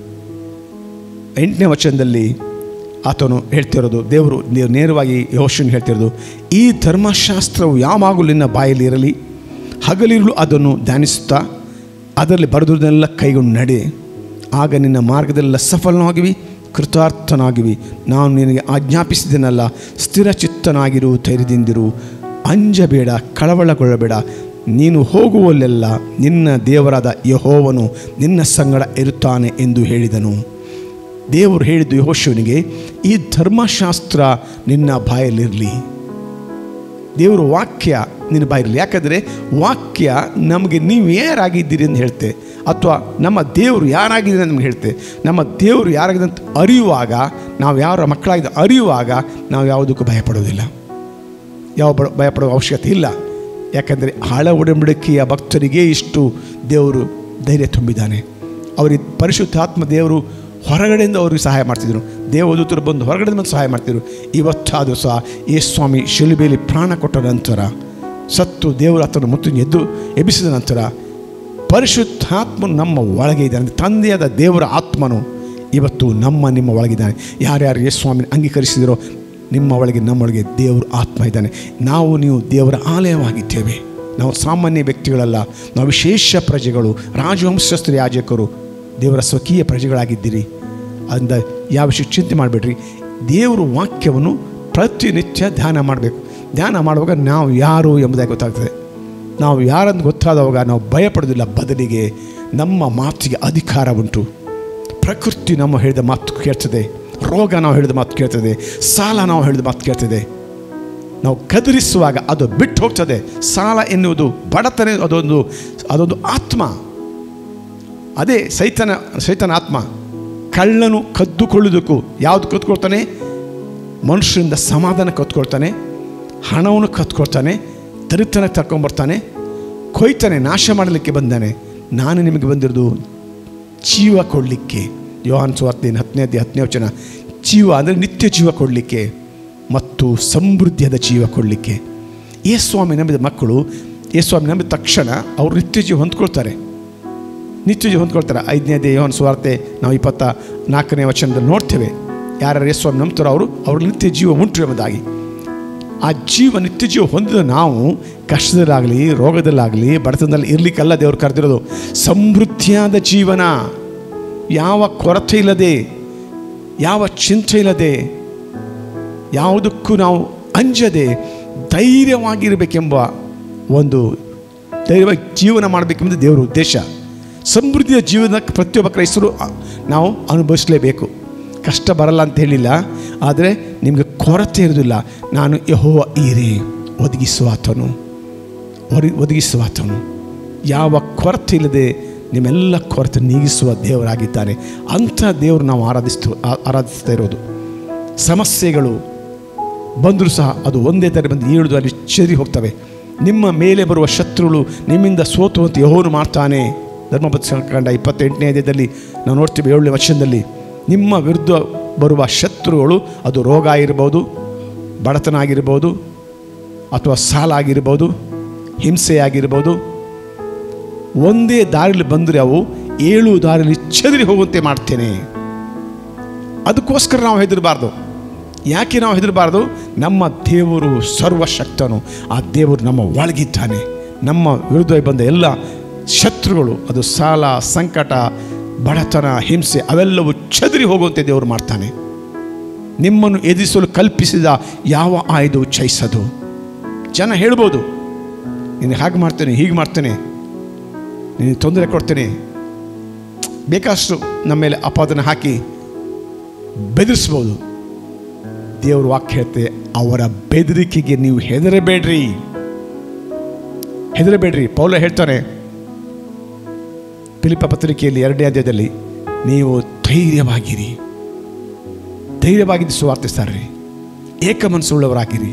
ಎಂಟನೇ ವಚನದಲ್ಲಿ ಆತನು ಹೇಳ್ತಿರೋದು, ದೇವರು ನೇರವಾಗಿ ಯೆಹೋಶುವನಿಗೆ ಹೇಳ್ತಿರೋದು, ಈ ಧರ್ಮಶಾಸ್ತ್ರವು ಯಾವಾಗಲೂ ನಿನ್ನ ಬಾಯಲ್ಲಿ ಇರಲಿ, ಹಗಲಿರುಳು ಅದನ್ನು ಧ್ಯಾನಿಸುತ್ತಾ ಅದರಲ್ಲಿ ಬರೆದುದನ್ನೆಲ್ಲ ಕೈಗೊಂಡು ನಡೆ. ಆಗ ನಿನ್ನ ಮಾರ್ಗದಲ್ಲೆಲ್ಲ ಸಫಲನಾಗಿವಿ, ಕೃತಾರ್ಥನಾಗಿವಿ. ನಾನು ನಿನಗೆ ಆಜ್ಞಾಪಿಸಿದೆನಲ್ಲ, ಸ್ಥಿರಚಿತ್ತನಾಗಿರು, ಧೈರ್ಯದಿಂದಿರು, ಅಂಜಬೇಡ, ಕಳವಳಗೊಳ್ಳಬೇಡ. ನೀನು ಹೋಗುವಲ್ಲೆಲ್ಲ ನಿನ್ನ ದೇವರಾದ ಯೆಹೋವನು ನಿನ್ನ ಸಂಗಡ ಇರುತ್ತಾನೆ ಎಂದು ಹೇಳಿದನು. ದೇವರು ಹೇಳಿದ್ದು ಯೆಹೋಶುವನಿಗೆ, ಈ ಧರ್ಮಶಾಸ್ತ್ರ ನಿನ್ನ ಬಾಯಲ್ಲಿರಲಿ. ದೇವರು ವಾಕ್ಯ ನಿನ್ನ ಬಾಯಿರಲಿ. ಯಾಕಂದರೆ ವಾಕ್ಯ ನಮಗೆ ನೀವು ಯಾರಾಗಿದ್ದೀರಿ ಅಂತ ಹೇಳ್ತೆ, ಅಥವಾ ನಮ್ಮ ದೇವರು ಯಾರಾಗಿದೆ ಅಂತ ನಮ್ಗೆ ಹೇಳ್ತೆ. ನಮ್ಮ ದೇವರು ಯಾರಾಗಿದೆ ಅಂತ ಅರಿಯುವಾಗ, ನಾವು ಯಾರ ಮಕ್ಕಳಾಗಿದ್ದ ಅರಿಯುವಾಗ ನಾವು ಯಾವುದಕ್ಕೂ ಭಯಪಡೋದಿಲ್ಲ, ಯಾವ ಭಯಪಡೋ ಅವಶ್ಯಕತೆ ಇಲ್ಲ. ಯಾಕಂದರೆ ಹಳ ಒಡಂಬಡಿಕೆಯ ಭಕ್ತರಿಗೆ ಇಷ್ಟು ದೇವರು ಧೈರ್ಯ ತುಂಬಿದ್ದಾನೆ. ಅವರಿಗೆ ಪರಿಶುದ್ಧಾತ್ಮ ದೇವರು ಹೊರಗಡೆಯಿಂದ ಅವ್ರಿಗೆ ಸಹಾಯ ಮಾಡ್ತಿದ್ರು. ದೇವದೂತರು ಬಂದು ಹೊರಗಡೆಯಿಂದ ಬಂದು ಸಹಾಯ ಮಾಡ್ತಿದ್ರು. ಇವತ್ತಾದರೂ ಸಹ ಯೇಸು ಸ್ವಾಮಿ ಶಿಲುಬೆಯಲ್ಲಿ ಪ್ರಾಣ ಕೊಟ್ಟ ನಂತರ, ಸತ್ತು ದೇವರ ಆತನ ಮುತ್ತು ಎದ್ದು ಎಬ್ಬಿಸಿದ ನಂತರ ಪರಿಶುದ್ಧಾತ್ಮನು ನಮ್ಮ ಒಳಗೆ ಇದ್ದಾನೆ. ತಂದೆಯಾದ ದೇವರ ಆತ್ಮನು ಇವತ್ತು ನಮ್ಮ ನಿಮ್ಮ ಒಳಗಿದ್ದಾನೆ. ಯಾರ್ಯಾರು ಯೇಸು ಸ್ವಾಮಿನ ಅಂಗೀಕರಿಸಿದಿರೋ ನಿಮ್ಮ ಒಳಗೆ ನಮ್ಮೊಳಗೆ ದೇವರ ಆತ್ಮ ಇದ್ದಾನೆ. ನಾವು ನೀವು ದೇವರ ಆಲಯವಾಗಿದ್ದೇವೆ. ನಾವು ಸಾಮಾನ್ಯ ವ್ಯಕ್ತಿಗಳಲ್ಲ, ನಾವು ವಿಶೇಷ ಪ್ರಜೆಗಳು, ರಾಜವಂಶಸ್ಥ ಯಾಜಕರು, ದೇವರ ಸ್ವಕೀಯ ಪ್ರಜೆಗಳಾಗಿದ್ದೀರಿ. ಅಂದ ಯಾವ ವಿಷಯ ಚಿಂತೆ ಮಾಡಬೇಡ್ರಿ. ದೇವರ ವಾಕ್ಯವನ್ನು ಪ್ರತಿನಿತ್ಯ ಧ್ಯಾನ ಮಾಡಬೇಕು. ಧ್ಯಾನ ಮಾಡುವಾಗ ನಾವು ಯಾರು ಎಂಬುದಾಗಿ ಗೊತ್ತಾಗ್ತದೆ. ನಾವು ಯಾರಂದು ಗೊತ್ತಾದವಾಗ ನಾವು ಭಯಪಡೋದಿಲ್ಲ, ಬದಲಿಗೆ ನಮ್ಮ ಮಾತಿಗೆ ಅಧಿಕಾರ ಉಂಟು. ಪ್ರಕೃತಿ ನಮ್ಮ ಹೇಳಿದ ಮಾತು ಕೇಳ್ತದೆ, ರೋಗ ನಾವು ಹೇಳಿದ ಮಾತು ಕೇಳ್ತದೆ, ಸಾಲ ನಾವು ಹೇಳಿದ ಮಾತು ಕೇಳ್ತದೆ. ನಾವು ಗದರಿಸುವಾಗ ಅದು ಬಿಟ್ಟು ಹೋಗ್ತದೆ. ಸಾಲ ಎನ್ನುವುದು ಬಡತನ, ಅದೊಂದು ಅದೊಂದು ಆತ್ಮ, ಅದೇ ಸೈತನ ಸೈತನ ಆತ್ಮ. ಕಳ್ಳನು ಕದ್ದುಕೊಳ್ಳುವುದಕ್ಕೂ ಯಾವುದು ಕದ್ಕೊಳ್ತಾನೆ? ಮನುಷ್ಯರಿಂದ ಸಮಾಧಾನ ಕದ್ಕೊಳ್ತಾನೆ, ಹಣವನ್ನು ಕದ್ಕೊಳ್ತಾನೆ, ದರಿತನ ತರ್ಕೊಂಬರ್ತಾನೆ, ಕೊಯ್ತಾನೆ, ನಾಶ ಮಾಡಲಿಕ್ಕೆ ಬಂದಾನೆ. ನಾನು ನಿಮಗೆ ಬಂದಿರೋದು ಜೀವ ಕೊಡಲಿಕ್ಕೆ. ಯೋಹಾನ ಸುವಾರ್ತೆ ಹತ್ತನೇ ಅಧ್ಯಾಯ ಹತ್ತನೇ ವಚನ. ಜೀವ ಅಂದರೆ ನಿತ್ಯ ಜೀವ ಕೊಡಲಿಕ್ಕೆ ಮತ್ತು ಸಮೃದ್ಧಿಯಾದ ಜೀವ ಕೊಡಲಿಕ್ಕೆ. ಯೇಸುಸ್ವಾಮಿ ನಂಬಿದ ಮಕ್ಕಳು, ಯೇಸುಸ್ವಾಮಿ ನಂಬಿದ ತಕ್ಷಣ ಅವರು ನಿತ್ಯ ಜೀವ ಹೊಂದ್ಕೊಳ್ತಾರೆ. ನಿತ್ಯ ಜೀವ ಹೊಂದ್ಕೊಳ್ತಾರೆ. ಐದನೇ ಅಧ್ಯಾಯ ಯೋಹಾನ ಸುವಾರ್ತೆ ನಾವು ಇಪ್ಪತ್ತ ನಾಲ್ಕನೇ ವಚನದಲ್ಲಿ ನೋಡ್ತೇವೆ. ಯಾರ್ಯಾರು ಯೇಸುಸ್ವಾಮಿ ನಂಬ್ತಾರೋ ಅವರು ಅವ್ರ ನಿತ್ಯ ಜೀವ ಉಂಟು ಎಂಬುದಾಗಿ. ಆ ಜೀವ ನಿತ್ಯ ಜೀವ ಹೊಂದಿದ ನಾವು ಕಷ್ಟದಲ್ಲಾಗಲಿ, ರೋಗದಲ್ಲಾಗಲಿ, ಬಡತನದಲ್ಲಿ ಇರಲಿಕ್ಕೆಲ್ಲ ದೇವರು ಕರೆದಿರೋದು. ಸಮೃದ್ಧಿಯಾದ ಜೀವನ, ಯಾವ ಕೊರತೆ ಇಲ್ಲದೆ, ಯಾವ ಚಿಂತೆ ಇಲ್ಲದೆ, ಯಾವುದಕ್ಕೂ ನಾವು ಅಂಜದೆ ಧೈರ್ಯವಾಗಿರಬೇಕೆಂಬ ಒಂದು ಧೈರ್ಯವಾಗಿ ಜೀವನ ಮಾಡಬೇಕೆಂಬುದು ದೇವರ ಉದ್ದೇಶ. ಸಮೃದ್ಧಿಯ ಜೀವನಕ್ಕೆ ಪ್ರತಿಯೊಬ್ಬ ಕ್ರೈಸ್ತರು ನಾವು ಅನುಭವಿಸಲೇಬೇಕು. ಕಷ್ಟ ಬರಲ್ಲ ಅಂತ ಹೇಳಿಲ್ಲ, ಆದರೆ ನಿಮಗೆ ಕೊರತೆ ಇರೋದಿಲ್ಲ. ನಾನು ಯೆಹೋವ ಈರೆ, ಒದಗಿಸುವಾತನು, ಒದಗಿಸುವಾತನು. ಯಾವ ಕೊರತೆ ಇಲ್ಲದೆ ನಿಮ್ಮೆಲ್ಲ ಕೊರತೆ ನೀಗಿಸುವ ದೇವರಾಗಿದ್ದಾನೆ. ಅಂಥ ದೇವರು ನಾವು ಆರಾಧಿಸ್ತು ಆರಾಧಿಸ್ತಾ ಇರೋದು. ಸಮಸ್ಯೆಗಳು ಬಂದರೂ ಸಹ ಅದು ಒಂದೇ ತರ ಬಂದು ಏಳು ಅಲ್ಲಿ ಚೆರಿ ಹೋಗ್ತವೆ. ನಿಮ್ಮ ಮೇಲೆ ಬರುವ ಶತ್ರುಗಳು ನಿಮ್ಮಿಂದ ಸೋತುವಂತೆ ಯೆಹೋವನು ಮಾಡ್ತಾನೆ. ಧರ್ಮಪತ್ರಕಾಂಡ ಇಪ್ಪತ್ತೆಂಟನೇ ಅಧ್ಯಾಯದಲ್ಲಿ ನಾವು ನೋಡ್ತೀವಿ, ಏಳನೇ ವಚನದಲ್ಲಿ. ನಿಮ್ಮ ವಿರುದ್ಧ ಬರುವ ಶತ್ರುಗಳು, ಅದು ರೋಗ ಆಗಿರ್ಬೋದು, ಬಡತನ ಆಗಿರ್ಬೋದು, ಅಥವಾ ಸಾಲ ಆಗಿರ್ಬೋದು, ಹಿಂಸೆ ಆಗಿರ್ಬೋದು, ಒಂದೇ ದಾರಿಯಲ್ಲಿ ಬಂದರೆ ಅವು ಏಳು ದಾರಿಯಲ್ಲಿ ಚೆದರಿ ಹೋಗುವಂತೆ ಮಾಡ್ತೇನೆ. ಅದಕ್ಕೋಸ್ಕರ ನಾವು ಹೆದರಬಾರ್ದು. ಯಾಕೆ ನಾವು ಹೆದರಬಾರ್ದು? ನಮ್ಮ ದೇವರು ಸರ್ವಶಕ್ತನು. ಆ ದೇವರು ನಮ್ಮ ಒಳಗಿದ್ದಾನೆ. ನಮ್ಮ ವಿರುದ್ಧ ಬಂದ ಎಲ್ಲ ಶತ್ರುಗಳು, ಅದು ಸಾಲ, ಸಂಕಟ, ಬಡತನ, ಹಿಂಸೆ, ಅವೆಲ್ಲವೂ ಚದರಿ ಹೋಗುವಂತೆ ದೇವರು ಮಾಡ್ತಾನೆ. ನಿಮ್ಮನ್ನು ಎದುರಿಸಲು ಕಲ್ಪಿಸಿದ ಯಾವ ಆಯುಧವು ಚೈಸದು. ಜನ ಹೇಳ್ಬೋದು, ನೀನು ಹಾಗೆ ಮಾಡ್ತೇನೆ, ಹೀಗೆ ಮಾಡ್ತೇನೆ, ನಿನಗೆ ತೊಂದರೆ ಕೊಡ್ತೇನೆ, ಬೇಕಷ್ಟು ನಮ್ಮ ಮೇಲೆ ಅಪಾದನೆ ಹಾಕಿ ಬೆದರಿಸ್ಬೋದು. ದೇವ್ರ ವಾಕ್ಯ ಹೇಳ್ತೆ, ಅವರ ಬೆದರಿಕೆಗೆ ನೀವು ಹೆದರಬೇಡ್ರಿ, ಹೆದರಬೇಡ್ರಿ. ಪೌಲ ಹೇಳ್ತಾನೆ ಫಿಲಿಪ್ಪ ಪತ್ರಿಕೆಯಲ್ಲಿ ಎರಡನೇ ಅಧ್ಯಾಯದಲ್ಲಿ, ನೀವು ಧೈರ್ಯವಾಗಿರಿ, ಧೈರ್ಯವಾಗಿದ್ದು ಸುವಾರ್ತಿಸ್ತಾರ್ರಿ, ಏಕ ಮನಸ್ಸುಳ್ಳವರಾಗಿರಿ.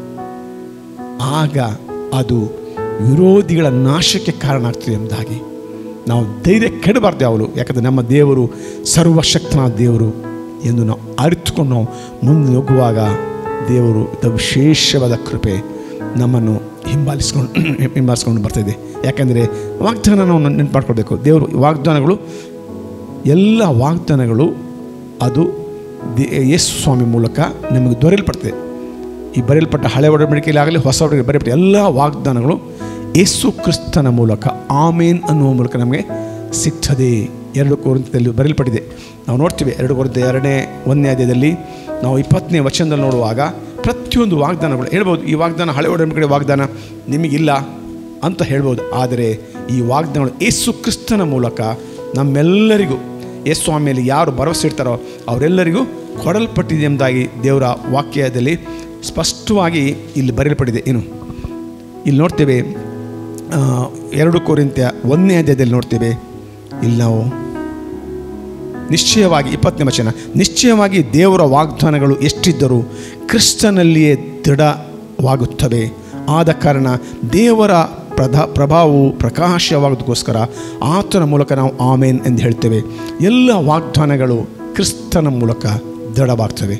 ಆಗ ಅದು ವಿರೋಧಿಗಳ ನಾಶಕ್ಕೆ ಕಾರಣ ಆಗ್ತದೆ ಎಂಬುದಾಗಿ ನಾವು ಧೈರ್ಯ ಕೆಡಬಾರ್ದು ಯಾವಲು. ಯಾಕಂದರೆ ನಮ್ಮ ದೇವರು ಸರ್ವಶಕ್ತನಾದ ದೇವರು ಎಂದು ನಾವು ಅರಿತುಕೊಂಡು ನಾವು ಮುಂದೆ ಹೋಗುವಾಗ ದೇವರು ವಿಶೇಷವಾದ ಕೃಪೆ ನಮ್ಮನ್ನು ಹಿಂಬಾಲಿಸ್ಕೊಂಡು ಹಿಂಬಾಲಿಸ್ಕೊಂಡು ಬರ್ತಾಯಿದೆ. ಯಾಕೆಂದರೆ ವಾಗ್ದಾನ ನಾವು ನೆನಪು ಮಾಡ್ಕೊಳ್ಬೇಕು. ದೇವರು ವಾಗ್ದಾನಗಳು, ಎಲ್ಲ ವಾಗ್ದಾನಗಳು ಅದು ದೇ ಯೇಸು ಸ್ವಾಮಿ ಮೂಲಕ ನಮಗೆ ದೊರೆಯಲ್ಪಡ್ತದೆ. ಈ ಬರೆಯಲ್ಪಟ್ಟ ಹಳೆ ಒಡಂಬಡಿಕೆಯಲ್ಲಿ ಆಗಲಿ ಹೊಸ ಒಡಂಬಡಿಕೆ ಬರೆಯಲ್ಪಟ್ಟ ಎಲ್ಲ ವಾಗ್ದಾನಗಳು ಯೇಸು ಕ್ರಿಸ್ತನ ಮೂಲಕ, ಆಮೇನ್ ಅನ್ನುವ ಮೂಲಕ ನಮಗೆ ಸಿಗ್ತದೆ. ಎರಡು ಕೊರಿಂಥದಲ್ಲಿ ಬರೆಯಲ್ಪಟ್ಟಿದೆ. ನಾವು ನೋಡ್ತೀವಿ ಎರಡು ಕೊರಿಂಥ ಎರಡನೇ ಒಂದನೇ ಅಧ್ಯಾಯದಲ್ಲಿ ನಾವು ಇಪ್ಪತ್ತನೇ ವಚನದಲ್ಲಿ ನೋಡುವಾಗ ಪ್ರತಿಯೊಂದು ವಾಗ್ದಾನಗಳು ಹೇಳ್ಬೋದು. ಈ ವಾಗ್ದಾನ ಹಳೆ ಒಡಂಬಡಿಕೆ ವಾಗ್ದಾನ ನಿಮಗಿಲ್ಲ ಅಂತ ಹೇಳ್ಬೋದು. ಆದರೆ ಈ ವಾಗ್ದಾನಗಳು ಯೇಸು ಕ್ರಿಸ್ತನ ಮೂಲಕ ನಮ್ಮೆಲ್ಲರಿಗೂ, ಯೇಸು ಸ್ವಾಮಿಯಲ್ಲಿ ಯಾರು ಭರವಸೆ ಇಡ್ತಾರೋ ಅವರೆಲ್ಲರಿಗೂ ಕೊಡಲ್ಪಟ್ಟಿದೆ ಎಂಬುದಾಗಿ ದೇವರ ವಾಕ್ಯದಲ್ಲಿ ಸ್ಪಷ್ಟವಾಗಿ ಇಲ್ಲಿ ಬರೆಯಲ್ಪಟ್ಟಿದೆ. ಏನು ಇಲ್ಲಿ ನೋಡ್ತೇವೆ, ಎರಡು ಕೊರಿಂಥ ಒಂದನೇ ಅಧ್ಯಾಯದಲ್ಲಿ ನೋಡ್ತೇವೆ. ಇಲ್ಲಿ ನಾವು ನಿಶ್ಚಯವಾಗಿ ಇಪ್ಪತ್ತನೇ ವಚನ, ನಿಶ್ಚಯವಾಗಿ ದೇವರ ವಾಗ್ದಾನಗಳು ಎಷ್ಟಿದ್ದರೂ ಕ್ರಿಸ್ತನಲ್ಲಿಯೇ ದೃಢವಾಗುತ್ತವೆ. ಆದ ಕಾರಣ ದೇವರ ಪ್ರಧಾ ಪ್ರಭಾವವು ಪ್ರಕಾಶವಾಗೋದಕ್ಕೋಸ್ಕರ ಆತನ ಮೂಲಕ ನಾವು ಆಮೇನ್ ಎಂದು ಹೇಳ್ತೇವೆ. ಎಲ್ಲ ವಾಗ್ದಾನಗಳು ಕ್ರಿಸ್ತನ ಮೂಲಕ ದೃಢವಾಗ್ತದೆ.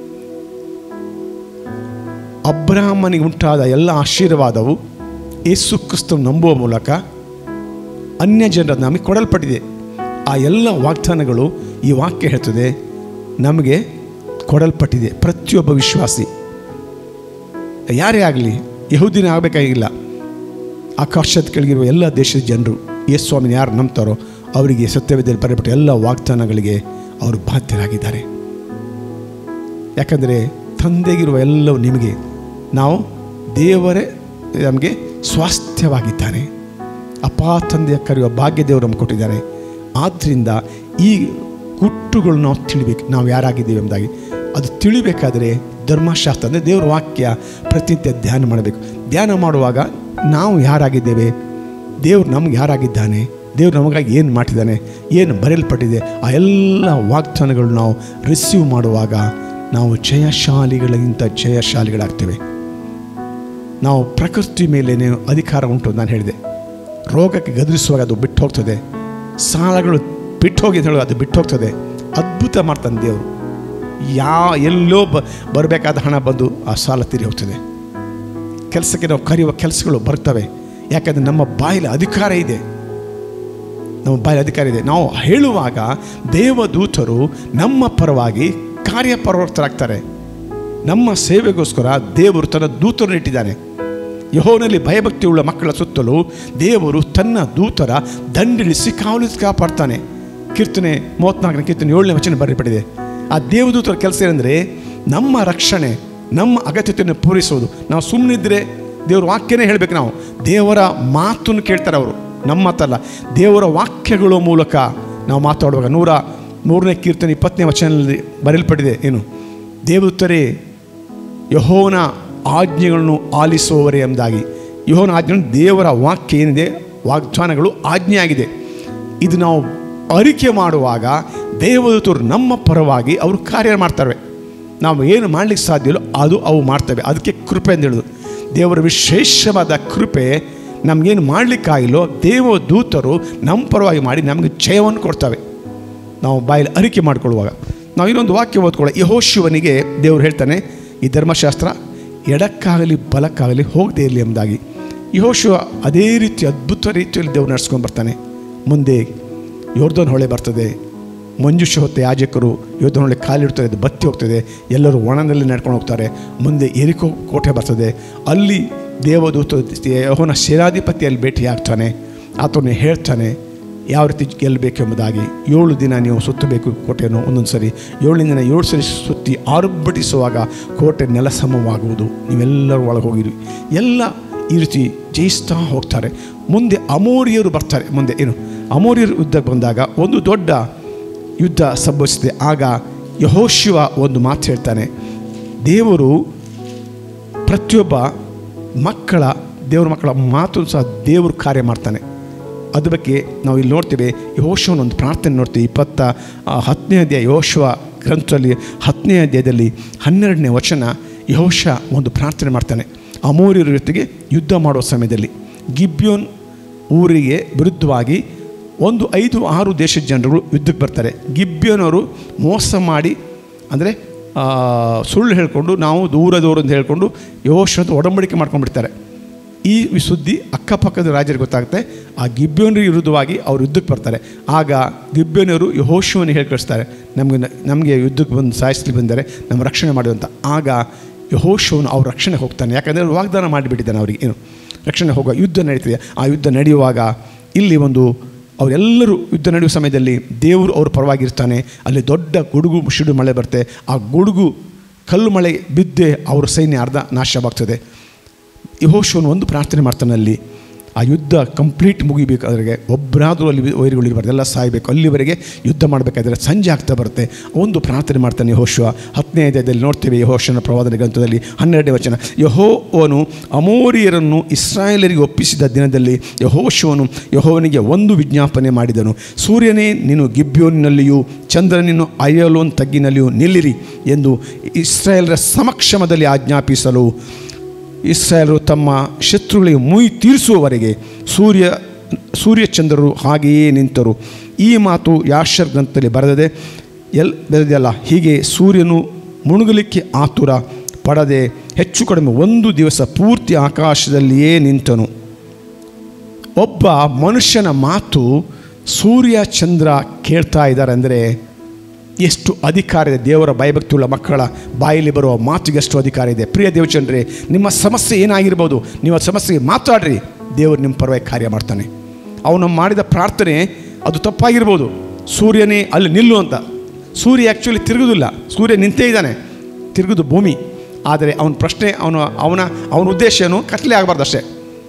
ಅಬ್ರಹಾಮನಿಗೆ ಉಂಟಾದ ಎಲ್ಲ ಆಶೀರ್ವಾದವು ಯೇಸು ಕ್ರಿಸ್ತನ ನಂಬುವ ಮೂಲಕ ಅನ್ಯ ಜನರ ನಮಗೆ ಕೊಡಲ್ಪಟ್ಟಿದೆ. ಆ ಎಲ್ಲ ವಾಗ್ದಾನಗಳು ಈ ವಾಕ್ಯ ಹೇಳ್ತದೆ ನಮಗೆ ಕೊಡಲ್ಪಟ್ಟಿದೆ. ಪ್ರತಿಯೊಬ್ಬ ವಿಶ್ವಾಸಿ ಯಾರೇ ಆಗಲಿ, ಯಹೂದಿನ ಆಗಬೇಕಾಗಿಲ್ಲ, ಆಕಾಶದ ಕೆಳಗಿರುವ ಎಲ್ಲ ದೇಶದ ಜನರು ಯೇಸು ಸ್ವಾಮಿನ ಯಾರು ನಂಬ್ತಾರೋ ಅವರಿಗೆ ಸತ್ಯವೇದದಲ್ಲಿ ಬರೆಯಲ್ಪಟ್ಟ ಎಲ್ಲ ವಾಗ್ದಾನಗಳಿಗೆ ಅವರು ಬಾಧ್ಯರಾಗಿದ್ದಾರೆ. ಯಾಕಂದರೆ ತಂದೆಗಿರುವ ಎಲ್ಲವೂ ನಿಮಗೆ, ನಾವು ದೇವರೇ ನಮಗೆ ಸ್ವಾಸ್ಥ್ಯವಾಗಿದ್ದಾನೆ. ಅಪ್ಪ ತಂದೆಯ ಕರೆಯುವ ಭಾಗ್ಯ ದೇವರು ನಮ್ಗೆ ಕೊಟ್ಟಿದ್ದಾರೆ. ಆದ್ದರಿಂದ ಈ ಗುಟ್ಟುಗಳು ನಾವು ತಿಳಿಬೇಕು, ನಾವು ಯಾರಾಗಿದ್ದೇವೆ ಎಂಬುದಾಗಿ. ಅದು ತಿಳಿಬೇಕಾದರೆ ಧರ್ಮಶಾಸ್ತ್ರ ಅಂದರೆ ದೇವರ ವಾಕ್ಯ ಪ್ರತಿನಿತ್ಯ ಧ್ಯಾನ ಮಾಡಬೇಕು. ಧ್ಯಾನ ಮಾಡುವಾಗ ನಾವು ಯಾರಾಗಿದ್ದೇವೆ, ದೇವರು ನಮ್ಗೆ ಯಾರಾಗಿದ್ದಾನೆ, ದೇವರು ನಮಗಾಗಿ ಏನು ಮಾಡಿದ್ದಾನೆ, ಏನು ಬರೆಯಲ್ಪಟ್ಟಿದೆ, ಆ ಎಲ್ಲ ವಾಗ್ದಾನಗಳು ನಾವು ರಿಸೀವ್ ಮಾಡುವಾಗ ನಾವು ಜಯಶಾಲಿಗಳಿಗಿಂತ ಜಯಶಾಲಿಗಳಾಗ್ತೇವೆ. ನಾವು ಪ್ರಕೃತಿ ಮೇಲೇನೇ ಅಧಿಕಾರ ಉಂಟು. ನಾನು ಹೇಳಿದೆ, ರೋಗಕ್ಕೆ ಗದರಿಸುವಾಗ ಅದು ಬಿಟ್ಟು ಹೋಗ್ತದೆ, ಸಾಲಗಳು ಬಿಟ್ಟು ಹೋಗಿ ಅಂತ ಹೇಳುವ ಅದು ಬಿಟ್ಟು ಹೋಗ್ತದೆ. ಅದ್ಭುತ ಮಾಡ್ತಾನೆ ದೇವರು. ಯಾ ಎಲ್ಲೋ ಬ ಬರಬೇಕಾದ ಹಣ ಬಂದು ಆ ಸಾಲ ತೀರಿ ಹೋಗ್ತದೆ. ಕೆಲಸಕ್ಕೆ ನಾವು ಕರೆಯುವ ಕೆಲಸಗಳು ಬರ್ತವೆ. ಯಾಕಂದರೆ ನಮ್ಮ ಬಾಯಲ್ಲಿ ಅಧಿಕಾರ ಇದೆ, ನಮ್ಮ ಬಾಯಲ್ಲಿ ಅಧಿಕಾರ ಇದೆ. ನಾವು ಹೇಳುವಾಗ ದೇವದೂತರು ನಮ್ಮ ಪರವಾಗಿ ಕಾರ್ಯಪ್ರವೃತ್ತರಾಗ್ತಾರೆ. ನಮ್ಮ ಸೇವೆಗೋಸ್ಕರ ದೇವರು ತನ್ನ ದೂತರನ್ನು ಇಟ್ಟಿದ್ದಾನೆ. ಯೆಹೋವನಲ್ಲಿ ಭಯಭಕ್ತಿ ಉಳ್ಳ ಮಕ್ಕಳ ಸುತ್ತಲೂ ದೇವರು ತನ್ನ ದೂತರ ದಂಡಿಳಿಸಿ ಕಾವಲಿಸಿ ಕಾಪಾಡ್ತಾನೆ. ಕೀರ್ತನೆ ಮೂವತ್ತ್ನಾಲ್ಕನೇ ಕೀರ್ತನೆ ಏಳನೇ ವಚನ ಬರೆಯಲ್ಪಟ್ಟಿದೆ. ಆ ದೇವದೂತರ ಕೆಲಸ ಏನಂದರೆ ನಮ್ಮ ರಕ್ಷಣೆ, ನಮ್ಮ ಅಗತ್ಯತೆಯನ್ನು ಪೂರೈಸೋದು. ನಾವು ಸುಮ್ಮನಿದ್ರೆ ದೇವರ ವಾಕ್ಯನೇ ಹೇಳಬೇಕು. ನಾವು ದೇವರ ಮಾತನ್ನು ಕೇಳ್ತಾರೆ ಅವರು, ನಮ್ಮ ಮಾತಲ್ಲ, ದೇವರ ವಾಕ್ಯಗಳ ಮೂಲಕ ನಾವು ಮಾತಾಡುವಾಗ ನೂರ ಮೂರನೇ ಕೀರ್ತನೆ ಇಪ್ಪತ್ತನೇ ವಚನದಲ್ಲಿ ಬರೆಯಲ್ಪಟ್ಟಿದೆ. ಏನು, ದೇವದೂತರೇ ಯೆಹೋವನ ಆಜ್ಞೆಗಳನ್ನು ಆಲಿಸುವವರೇ ಎಂಬುದಾಗಿ. ಯೆಹೋವನ ಆಜ್ಞೆಗಳು, ದೇವರ ವಾಕ್ಯ ಏನಿದೆ, ವಾಗ್ದಾನಗಳು ಆಜ್ಞೆ ಆಗಿದೆ. ಇದು ನಾವು ಅರಿಕೆ ಮಾಡುವಾಗ ದೇವದೂತರು ನಮ್ಮ ಪರವಾಗಿ ಅವರು ಕಾರ್ಯ ಮಾಡ್ತವೆ. ನಾವು ಏನು ಮಾಡಲಿಕ್ಕೆ ಸಾಧ್ಯವೋ ಅದು ಅವು ಮಾಡ್ತವೆ. ಅದಕ್ಕೆ ಕೃಪೆ ಅಂತ ಹೇಳೋದು. ದೇವರ ವಿಶೇಷವಾದ ಕೃಪೆ ನಮಗೇನು ಮಾಡಲಿಕ್ಕಾಗಿಲ್ಲೋ ದೇವದೂತರು ನಮ್ಮ ಪರವಾಗಿ ಮಾಡಿ ನಮಗೆ ಜಯವನ್ನು ಕೊಡ್ತವೆ. ನಾವು ಬಾಯಲ್ಲಿ ಅರಿಕೆ ಮಾಡಿಕೊಳ್ಳುವಾಗ ನಾವು ಇನ್ನೊಂದು ವಾಕ್ಯ ಓದ್ಕೊಳ್ಳೋ. ಯೆಹೋಶುವನಿಗೆ ದೇವರು ಹೇಳ್ತಾನೆ, ಈ ಧರ್ಮಶಾಸ್ತ್ರ ಎಡಕ್ಕಾಗಲಿ ಬಲಕ್ಕಾಗಲಿ ಹೋಗದೇ ಇರಲಿ ಎಂಬುದಾಗಿ. ಯೆಹೋಶುವ ಅದೇ ರೀತಿ ಅದ್ಭುತ ರೀತಿಯಲ್ಲಿ ದೇವರು ನಡೆಸ್ಕೊಂಡು ಬರ್ತಾನೆ. ಮುಂದೆ ಯೋರ್ದನ್ ಹೊಳೆ ಬರ್ತದೆ. ಮಂಜುಷ ಹೊತ್ತೆ ಯಾಜಕರು ಯೋರ್ದನ್ ಹೊಳೆ ಕಾಲಿಡ್ತಾರೆ, ಅದು ಬತ್ತಿ ಹೋಗ್ತದೆ. ಎಲ್ಲರೂ ಒಣನಲ್ಲಿ ನಡ್ಕೊಂಡು ಹೋಗ್ತಾರೆ. ಮುಂದೆ ಎರಿಕೋ ಕೋಟೆ ಬರ್ತದೆ. ಅಲ್ಲಿ ದೇವದೂತ ಯೆಹೋವನ ಸೇನಾಧಿಪತಿಯಲ್ಲಿ ಭೇಟಿಯಾಗ್ತಾನೆ. ಆತನು ಹೇಳ್ತಾನೆ ಯಾವ ರೀತಿ ಗೆಲ್ಲಬೇಕು ಎಂಬುದಾಗಿ. ಏಳು ದಿನ ನೀವು ಸುತ್ತಬೇಕು ಕೋಟೆಯನ್ನು. ಒಂದೊಂದು ಸರಿ ಏಳನೇ ದಿನ ಏಳು ಸರಿ ಸುತ್ತಿ ಆರ್ಭಟಿಸುವಾಗ ಕೋಟೆ ನೆಲಸಮವಾಗುವುದು. ನೀವೆಲ್ಲರೂ ಒಳಗೆ ಹೋಗಿರಿ. ಎಲ್ಲ ಈ ರೀತಿ ಜಯಿಸ್ತಾ ಹೋಗ್ತಾರೆ. ಮುಂದೆ ಅಮೋರಿಯರು ಬರ್ತಾರೆ. ಮುಂದೆ ಏನು ಅಮೋರಿಯರು ಯುದ್ಧಕ್ಕೆ ಬಂದಾಗ ಒಂದು ದೊಡ್ಡ ಯುದ್ಧ ಸಂಭವಿಸಿದೆ. ಆಗ ಯೆಹೋಶುವ ಒಂದು ಮಾತು ಹೇಳ್ತಾನೆ, ದೇವರು ಪ್ರತಿಯೊಬ್ಬ ಮಕ್ಕಳ ದೇವ್ರ ಮಕ್ಕಳ ಮಾತು ಸಹ ದೇವರು ಕಾರ್ಯ ಮಾಡ್ತಾನೆ. ಅದ್ರ ಬಗ್ಗೆ ನಾವು ಇಲ್ಲಿ ನೋಡ್ತೇವೆ. ಯೆಹೋಶುವನ ಒಂದು ಪ್ರಾರ್ಥನೆ ನೋಡ್ತೀವಿ. ಇಪ್ಪತ್ತ ಹತ್ತನೇ ಅಧ್ಯಾಯ ಯೆಹೋಶುವ ಗ್ರಂಥದಲ್ಲಿ ಹತ್ತನೇ ಅಧ್ಯಾಯದಲ್ಲಿ ಹನ್ನೆರಡನೇ ವಚನ ಯೆಹೋಶುವ ಒಂದು ಪ್ರಾರ್ಥನೆ ಮಾಡ್ತಾನೆ. ಅಮೋರಿಯರ ಜೊತೆಗೆ ಯುದ್ಧ ಮಾಡುವ ಸಮಯದಲ್ಲಿ ಗಿಬ್ಯೋನ್ ಊರಿಗೆ ವಿರುದ್ಧವಾಗಿ ಒಂದು ಐದು ಆರು ದೇಶದ ಜನರು ಯುದ್ಧಕ್ಕೆ ಬರ್ತಾರೆ. ಗಿಬ್ಯೋನವರು ಮೋಸ ಮಾಡಿ, ಅಂದರೆ ಸುಳ್ಳು ಹೇಳಿಕೊಂಡು ನಾವು ದೂರ ದೂರ ಅಂತ ಹೇಳಿಕೊಂಡು ಯೆಹೋಶುವನ ಒಡಂಬಡಿಕೆ ಮಾಡ್ಕೊಂಡ್ಬಿಡ್ತಾರೆ. ಈ ಸುದ್ದಿ ಅಕ್ಕಪಕ್ಕದ ರಾಜರಿಗೆ ಗೊತ್ತಾಗುತ್ತೆ. ಆ ಗಿಬ್ಯೋನರಿಗೆ ವಿರುದ್ಧವಾಗಿ ಅವರು ಯುದ್ಧಕ್ಕೆ ಬರ್ತಾರೆ. ಆಗ ಗಿಬ್ಯೋನವರು ಯೆಹೋಶುವನಿಗೆ ಹೇಳಿ ಕಳಿಸ್ತಾರೆ, ನಮಗೆ ನಮಗೆ ಯುದ್ಧಕ್ಕೆ ಬಂದು ಸಾಯಿಸಲಿ ಬಂದರೆ ನಮ್ಮ ರಕ್ಷಣೆ ಮಾಡುವಂತ. ಆಗ ಯೆಹೋಶುವನು ಅವ್ರ ರಕ್ಷಣೆ ಹೋಗ್ತಾನೆ. ಯಾಕಂದರೆ ವಾಗ್ದಾನ ಮಾಡಿಬಿಟ್ಟಿದ್ದಾನೆ ಅವರಿಗೆ, ಏನು ರಕ್ಷಣೆ ಹೋಗುವ. ಯುದ್ಧ ನಡೀತಿದೆ. ಆ ಯುದ್ಧ ನಡೆಯುವಾಗ ಇಲ್ಲಿ ಒಂದು ಅವರೆಲ್ಲರೂ ಯುದ್ಧ ನಡೆಯುವ ಸಮಯದಲ್ಲಿ ದೇವರು ಅವ್ರ ಪರವಾಗಿರ್ತಾನೆ. ಅಲ್ಲಿ ದೊಡ್ಡ ಗುಡುಗು ಶಿಡು ಮಳೆ ಬರುತ್ತೆ. ಆ ಗುಡುಗು ಕಲ್ಲು ಮಳೆ ಬಿದ್ದೆ ಅವರ ಸೈನ್ಯ ಅರ್ಧ ನಾಶವಾಗ್ತದೆ. ಯೆಹೋಶುವನು ಒಂದು ಪ್ರಾರ್ಥನೆ ಮಾಡ್ತಾನೆ. ಅಲ್ಲಿ ಆ ಯುದ್ಧ ಕಂಪ್ಲೀಟ್ ಮುಗಿಬೇಕಾದ್ರೆ ಒಬ್ಬರಾದರೂ ಅಲ್ಲಿ ವೈರಿಗಳಿರಬಾರ್ದು, ಎಲ್ಲ ಸಾಯಬೇಕು. ಅಲ್ಲಿವರೆಗೆ ಯುದ್ಧ ಮಾಡಬೇಕಾದ್ರೆ ಸಂಜೆ ಆಗ್ತಾ ಬರುತ್ತೆ. ಒಂದು ಪ್ರಾರ್ಥನೆ ಮಾಡ್ತಾನೆ ಯೆಹೋಶುವ. ಹತ್ತನೇ ಅಧ್ಯಾಯದಲ್ಲಿ ನೋಡ್ತೇವೆ ಯೆಹೋಶುವನ ಪ್ರವಾದನೆ ಗ್ರಂಥದಲ್ಲಿ ಹನ್ನೆರಡನೇ ವಚನ. ಯೆಹೋವನು ಅಮೋರಿಯರನ್ನು ಇಸ್ರಾಯೇಲರಿಗೆ ಒಪ್ಪಿಸಿದ ದಿನದಲ್ಲಿ ಯೆಹೋಶುವನು ಯೆಹೋವನಿಗೆ ಒಂದು ವಿಜ್ಞಾಪನೆ ಮಾಡಿದನು. ಸೂರ್ಯನೇ ನೀನು ಗಿಬ್ಯೋನಿನಲ್ಲಿಯೂ ಚಂದ್ರನನ್ನು ಅಯ್ಯಲೋನ್ ತಗ್ಗಿನಲ್ಲಿಯೂ ನಿಲ್ಲಿರಿ ಎಂದು ಇಸ್ರಾಯೇಲರ ಸಮಕ್ಷಮದಲ್ಲಿ ಆಜ್ಞಾಪಿಸಲು ಇಸ್ರಾಯೇಲರು ತಮ್ಮ ಶತ್ರುಗಳಿಗೆ ಮುಯಿ ತೀರಿಸುವವರೆಗೆ ಸೂರ್ಯ ಸೂರ್ಯಚಂದ್ರರು ಹಾಗೆಯೇ ನಿಂತರು. ಈ ಮಾತು ಯಾಷರ್ ಗ್ರಂಥದಲ್ಲಿ ಬರೆದಿದೆ. ಎಲ್ ಬೆಳೆದಲ್ಲ. ಹೀಗೆ ಸೂರ್ಯನು ಮುಳುಗಲಿಕ್ಕೆ ಆತುರ ಪಡದೆ ಹೆಚ್ಚು ಕಡಿಮೆ ಒಂದು ದಿವಸ ಪೂರ್ತಿ ಆಕಾಶದಲ್ಲಿಯೇ ನಿಂತನು. ಒಬ್ಬ ಮನುಷ್ಯನ ಮಾತು ಸೂರ್ಯ ಚಂದ್ರ ಕೇಳ್ತಾ ಇದ್ದಾರೆ ಅಂದರೆ ಎಷ್ಟು ಅಧಿಕಾರ ಇದೆ. ದೇವರ ಭಯಭಕ್ತಿಯುಳ್ಳ ಮಕ್ಕಳ ಬಾಯಲ್ಲಿ ಬರುವ ಮಾತಿಗೆ ಎಷ್ಟು ಅಧಿಕಾರ ಇದೆ. ಪ್ರಿಯ ದೇವಚಂದ್ರೇ, ನಿಮ್ಮ ಸಮಸ್ಯೆ ಏನಾಗಿರ್ಬೋದು, ನೀವು ಆ ಸಮಸ್ಯೆಗೆ ಮಾತಾಡ್ರಿ, ದೇವರು ನಿಮ್ಮ ಪರವಾಗಿ ಕಾರ್ಯ ಮಾಡ್ತಾನೆ. ಅವನು ಮಾಡಿದ ಪ್ರಾರ್ಥನೆ ಅದು ತಪ್ಪಾಗಿರ್ಬೋದು. ಸೂರ್ಯನೇ ಅಲ್ಲಿ ನಿಲ್ಲು ಅಂತ. ಸೂರ್ಯ ಆ್ಯಕ್ಚುಲಿ ತಿರುಗೋದಿಲ್ಲ, ಸೂರ್ಯ ನಿಂತೇ ಇದ್ದಾನೆ, ತಿರುಗೋದು ಭೂಮಿ. ಆದರೆ ಅವನ ಪ್ರಶ್ನೆ, ಅವನು ಅವನ ಅವನ ಉದ್ದೇಶ ಏನು, ಕತ್ತಲೆ ಆಗಬಾರ್ದು ಅಷ್ಟೇ.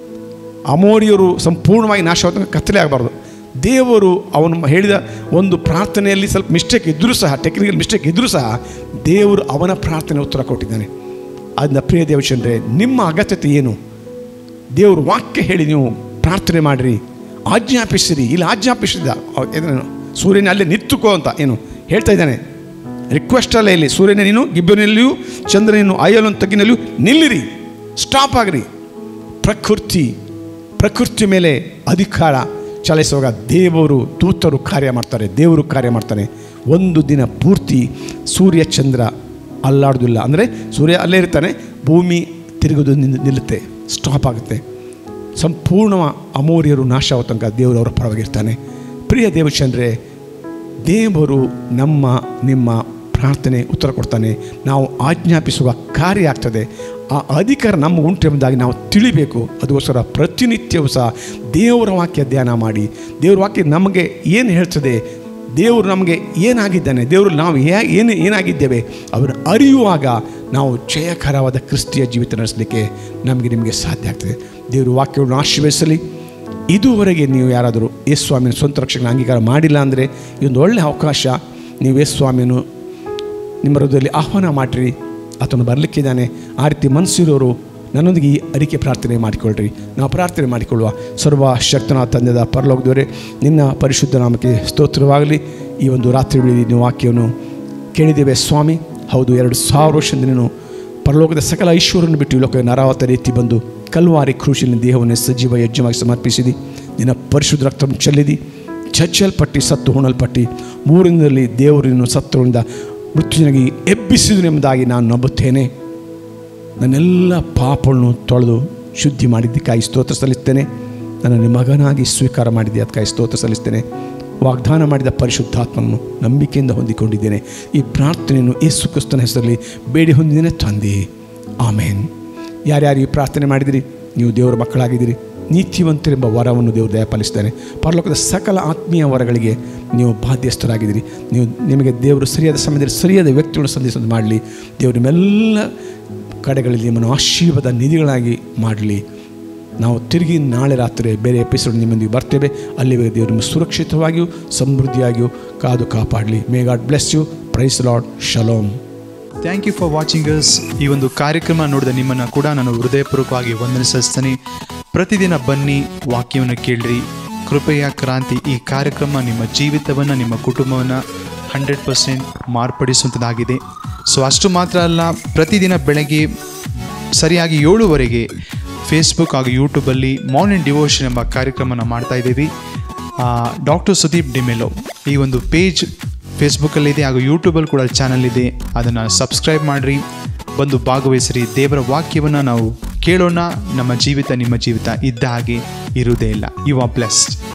ಅಮೋರಿಯರು ಸಂಪೂರ್ಣವಾಗಿ ನಾಶವಾದ ಕತ್ತಲೆ ಆಗಬಾರ್ದು. ದೇವರು ಅವನು ಹೇಳಿದ ಒಂದು ಪ್ರಾರ್ಥನೆಯಲ್ಲಿ ಸ್ವಲ್ಪ ಮಿಸ್ಟೇಕ್ ಇದ್ದರೂ ಸಹ, ಟೆಕ್ನಿಕಲ್ ಮಿಸ್ಟೇಕ್ ಇದ್ದರೂ ಸಹ ದೇವರು ಅವನ ಪ್ರಾರ್ಥನೆ ಉತ್ತರ ಕೊಟ್ಟಿದ್ದಾನೆ. ಅದನ್ನ ಪ್ರಿಯ ದೇವಚಂದ್ರೆ, ನಿಮ್ಮ ಅಗತ್ಯತೆ ಏನು, ದೇವರು ವಾಕ್ಯ ಹೇಳಿ ನೀವು ಪ್ರಾರ್ಥನೆ ಮಾಡಿರಿ, ಆಜ್ಞಾಪಿಸಿರಿ. ಇಲ್ಲಿ ಆಜ್ಞಾಪಿಸಿದ ಸೂರ್ಯನ ಅಲ್ಲೇ ನಿಂತುಕೋ ಅಂತ ಏನು ಹೇಳ್ತಾ ಇದ್ದಾನೆ. ರಿಕ್ವೆಸ್ಟಲ್ಲೇ ಇಲ್ಲಿ ಸೂರ್ಯನ ನೀನು ಗಿಬ್ಬನಿಯಲ್ಲಿಯೂ ಚಂದ್ರನನ್ನು ಆಯಲು ತಗ್ಗಿನಲ್ಲಿಯೂ ನಿಲ್ಲಿರಿ, ಸ್ಟಾಪ್ ಆಗಿರಿ. ಪ್ರಕೃತಿ ಪ್ರಕೃತಿ ಮೇಲೆ ಅಧಿಕಾರ ಚಲಾಯಿಸುವಾಗ ದೇವರು ದೂತರು ಕಾರ್ಯ ಮಾಡ್ತಾರೆ, ದೇವರು ಕಾರ್ಯ ಮಾಡ್ತಾನೆ. ಒಂದು ದಿನ ಪೂರ್ತಿ ಸೂರ್ಯ ಚಂದ್ರ ಅಲ್ಲಾಡೋದಿಲ್ಲ. ಅಂದರೆ ಸೂರ್ಯ ಅಲ್ಲೇ ಇರ್ತಾನೆ, ಭೂಮಿ ತಿರುಗೋದು ನಿಲ್ಲುತ್ತೆ, ಸ್ಟಾಪ್ ಆಗುತ್ತೆ. ಸಂಪೂರ್ಣ ಅಮೋರಿಯರು ನಾಶ ಆಗೋ ತನಕ ದೇವರು ಅವರ ಪರವಾಗಿರ್ತಾನೆ. ಪ್ರಿಯ ದೇವಚಂದ್ರೆ, ದೇವರು ನಮ್ಮ ನಿಮ್ಮ ಪ್ರಾರ್ಥನೆ ಉತ್ತರ ಕೊಡ್ತಾನೆ. ನಾವು ಆಜ್ಞಾಪಿಸುವ ಕಾರ್ಯ ಆಗ್ತದೆ. ಆ ಅಧಿಕಾರ ನಮ್ಮ ಉಂಟು ಎಂಬುದಾಗಿ ನಾವು ತಿಳಿಬೇಕು. ಅದಕ್ಕೋಸ್ಕರ ಪ್ರತಿನಿತ್ಯವೂ ಸಹ ದೇವರ ವಾಕ್ಯ ಧ್ಯಾನ ಮಾಡಿ, ದೇವರ ವಾಕ್ಯ ನಮಗೆ ಏನು ಹೇಳ್ತದೆ, ದೇವರು ನಮಗೆ ಏನಾಗಿದ್ದಾನೆ, ದೇವರು ನಾವು ಯಾ ಏನು ಏನಾಗಿದ್ದೇವೆ ಅವನು ಅರಿಯುವಾಗ ನಾವು ಜಯಕರವಾದ ಕ್ರಿಸ್ತಿಯ ಜೀವಿತ ನಡೆಸಲಿಕ್ಕೆ ನಮಗೆ ನಿಮಗೆ ಸಾಧ್ಯ ಆಗ್ತದೆ. ದೇವರು ವಾಕ್ಯವನ್ನು ಆಶೀರ್ವದಿಸಲಿ. ಇದುವರೆಗೆ ನೀವು ಯಾರಾದರೂ ಯೇಸು ಸ್ವಾಮಿನ ಸ್ವಂತ ರಕ್ಷಣೆ ಅಂಗೀಕಾರ ಮಾಡಿಲ್ಲ ಅಂದರೆ ಈ ಒಂದು ಒಳ್ಳೆಯ ಅವಕಾಶ. ನೀವು ಯೇಸು ಸ್ವಾಮಿಯನ್ನು ನಿಮ್ಮ ಹೃದಯದಲ್ಲಿ ಆಹ್ವಾನ ಮಾಡಿರಿ, ಆತನು ಬರಲಿಕ್ಕಿದ್ದಾನೆ. ಆ ರೀತಿ ಮನಸ್ಸಿರೋರು ನನ್ನೊಂದಿಗೆ ಈ ಅರಿಕೆ ಪ್ರಾರ್ಥನೆ ಮಾಡಿಕೊಳ್ಳ್ರಿ. ನಾವು ಪ್ರಾರ್ಥನೆ ಮಾಡಿಕೊಳ್ಳುವ. ಸರ್ವಶಕ್ತನಾದ ತಂದೆಯ ಪರಲೋಕದವರೇ, ನಿನ್ನ ಪರಿಶುದ್ಧ ನಾಮಕ್ಕೆ ಸ್ತೋತ್ರವಾಗಲಿ. ಈ ಒಂದು ರಾತ್ರಿ ವೇಳೆ ನೀವು ವಾಕ್ಯವನ್ನು ಕೇಳಿದ್ದೇವೆ ಸ್ವಾಮಿ. ಹೌದು, ಎರಡು ಸಾವಿರ ವರ್ಷದಿಂದ ನೀನು ಪರಲೋಕದ ಸಕಲ ಐಶ್ವರ್ಯವನ್ನು ಬಿಟ್ಟು ಈ ಲೋಕ ನರಾವತ ರೀತಿ ಬಂದು ಕಲ್ವಾರಿ ಕ್ರೂಶಿನ ದೇಹವನ್ನು ಸಜೀವ ಯಜ್ಞವಾಗಿ ಸಮರ್ಪಿಸಿದಿ. ನಿನ್ನ ಪರಿಶುದ್ಧ ರಕ್ತವನ್ನು ಚೆಲ್ಲಿದಿ, ಚಚ್ಚಲ್ಪಟ್ಟು ಸತ್ತು ಹುಣಲ್ಪಟ್ಟು ಮೂರಿನಲ್ಲಿ ದೇವರನ್ನು ಸತ್ತರಿಂದ ಮೃತ್ಯುವಿನಾಗಿ ಎಬ್ಬಿಸಿದನು ಎಂಬುದಾಗಿ ನಾನು ನಂಬುತ್ತೇನೆ. ನನ್ನೆಲ್ಲ ಪಾಪಗಳನ್ನು ತೊಳೆದು ಶುದ್ಧಿ ಮಾಡಿದ್ದಕ್ಕಾಗಿ ಸ್ತೋತ್ರ ಸಲ್ಲಿಸ್ತೇನೆ. ನನ್ನನ್ನು ಮಗನಾಗಿ ಸ್ವೀಕಾರ ಮಾಡಿದ್ದೆ, ಅದಕ್ಕಾಗಿ ಸ್ತೋತ್ರ ಸಲ್ಲಿಸ್ತೇನೆ. ವಾಗ್ದಾನ ಮಾಡಿದ ಪರಿಶುದ್ಧಾತ್ಮನನ್ನು ನಂಬಿಕೆಯಿಂದ ಹೊಂದಿಕೊಂಡಿದ್ದೇನೆ. ಈ ಪ್ರಾರ್ಥನೆಯನ್ನು ಯೇಸು ಕ್ರಿಸ್ತನ ಹೆಸರಲ್ಲಿ ಬೇಡಿ ಹೊಂದಿದ್ದೇನೆ ತಂದೆ, ಆಮೇನ್. ಯಾರ್ಯಾರು ಈ ಪ್ರಾರ್ಥನೆ ಮಾಡಿದಿರಿ, ನೀವು ದೇವರ ಮಕ್ಕಳಾಗಿದ್ದೀರಿ. ನೀತಿವಂತರೆಂಬ ವರವನ್ನು ದೇವರು ದಯಪಾಲಿಸಿದ್ದಾನೆ. ಪರಲೋಕದ ಸಕಲ ಆತ್ಮೀಯ ವರಗಳಿಗೆ ನೀವು ಬಾಧ್ಯಸ್ಥರಾಗಿದ್ದೀರಿ. ನೀವು ನಿಮಗೆ ದೇವರು ಸರಿಯಾದ ಸಮಯದಲ್ಲಿ ಸರಿಯಾದ ವ್ಯಕ್ತಿಗಳನ್ನು ಸಂದೇಶ ಮಾಡಲಿ. ದೇವರು ನಿಮ್ಮೆಲ್ಲ ಕಡೆಗಳಲ್ಲಿ ನಿಮ್ಮನ್ನು ಆಶೀರ್ವಾದ ನಿಧಿಗಳಾಗಿ ಮಾಡಲಿ. ನಾವು ತಿರುಗಿ ನಾಳೆ ರಾತ್ರಿ ಬೇರೆ ಎಪಿಸೋಡ್ ನಿಮ್ಮೊಂದಿಗೆ ಬರ್ತೇವೆ. ಅಲ್ಲಿವರೆಗೆ ದೇವರು ನಿಮ್ಮ ಸುರಕ್ಷಿತವಾಗಿಯೂ ಸಮೃದ್ಧಿಯಾಗಿಯೂ ಕಾದು ಕಾಪಾಡಲಿ. May God bless you. Praise Lord. Shalom. Thank you for watching us. ಈ ಒಂದು ಕಾರ್ಯಕ್ರಮ ನೋಡಿದ ನಿಮ್ಮನ್ನು ಕೂಡ ನಾನು ಹೃದಯಪೂರ್ವಕವಾಗಿ ವಂದನಿಸ್ತೀನಿ. ಪ್ರತಿದಿನ ಬನ್ನಿ, ವಾಕ್ಯವನ್ನು ಕೇಳಿರಿ. ಕೃಪೆಯ ಕ್ರಾಂತಿ ಈ ಕಾರ್ಯಕ್ರಮ ನಿಮ್ಮ ಜೀವಿತವನ್ನು, ನಿಮ್ಮ ಕುಟುಂಬವನ್ನು ಹಂಡ್ರೆಡ್ ಪರ್ಸೆಂಟ್ ಮಾರ್ಪಡಿಸುವಂಥದ್ದಾಗಿದೆ. ಸೊ ಅಷ್ಟು ಮಾತ್ರ ಅಲ್ಲ, ಪ್ರತಿದಿನ ಬೆಳಗ್ಗೆ ಸರಿಯಾಗಿ ಏಳುವರೆಗೆ ಫೇಸ್ಬುಕ್ ಹಾಗೂ ಯೂಟ್ಯೂಬಲ್ಲಿ ಮಾರ್ನಿಂಗ್ ಡಿವೋಷನ್ ಎಂಬ ಕಾರ್ಯಕ್ರಮನ ಮಾಡ್ತಾ ಇದ್ದೀವಿ. ಡಾಕ್ಟರ್ ಸುದೀಪ್ ಡಿಮೆಲೋ ಈ ಒಂದು ಪೇಜ್ ಫೇಸ್ಬುಕ್ಕಲ್ಲಿದೆ ಹಾಗೂ ಯೂಟ್ಯೂಬಲ್ಲಿ ಕೂಡ ಚಾನಲ್ ಇದೆ. ಅದನ್ನು ಸಬ್ಸ್ಕ್ರೈಬ್ ಮಾಡಿರಿ, ಬಂದು ಭಾಗವಹಿಸಿರಿ. ದೇವರ ವಾಕ್ಯವನ್ನು ನಾವು ಕೇಳೋಣ. ನಮ್ಮ ಜೀವಿತ ನಿಮ್ಮ ಜೀವಿತ ಇದ್ದ ಹಾಗೆ ಇರುವುದೇ ಇಲ್ಲ. You are blessed.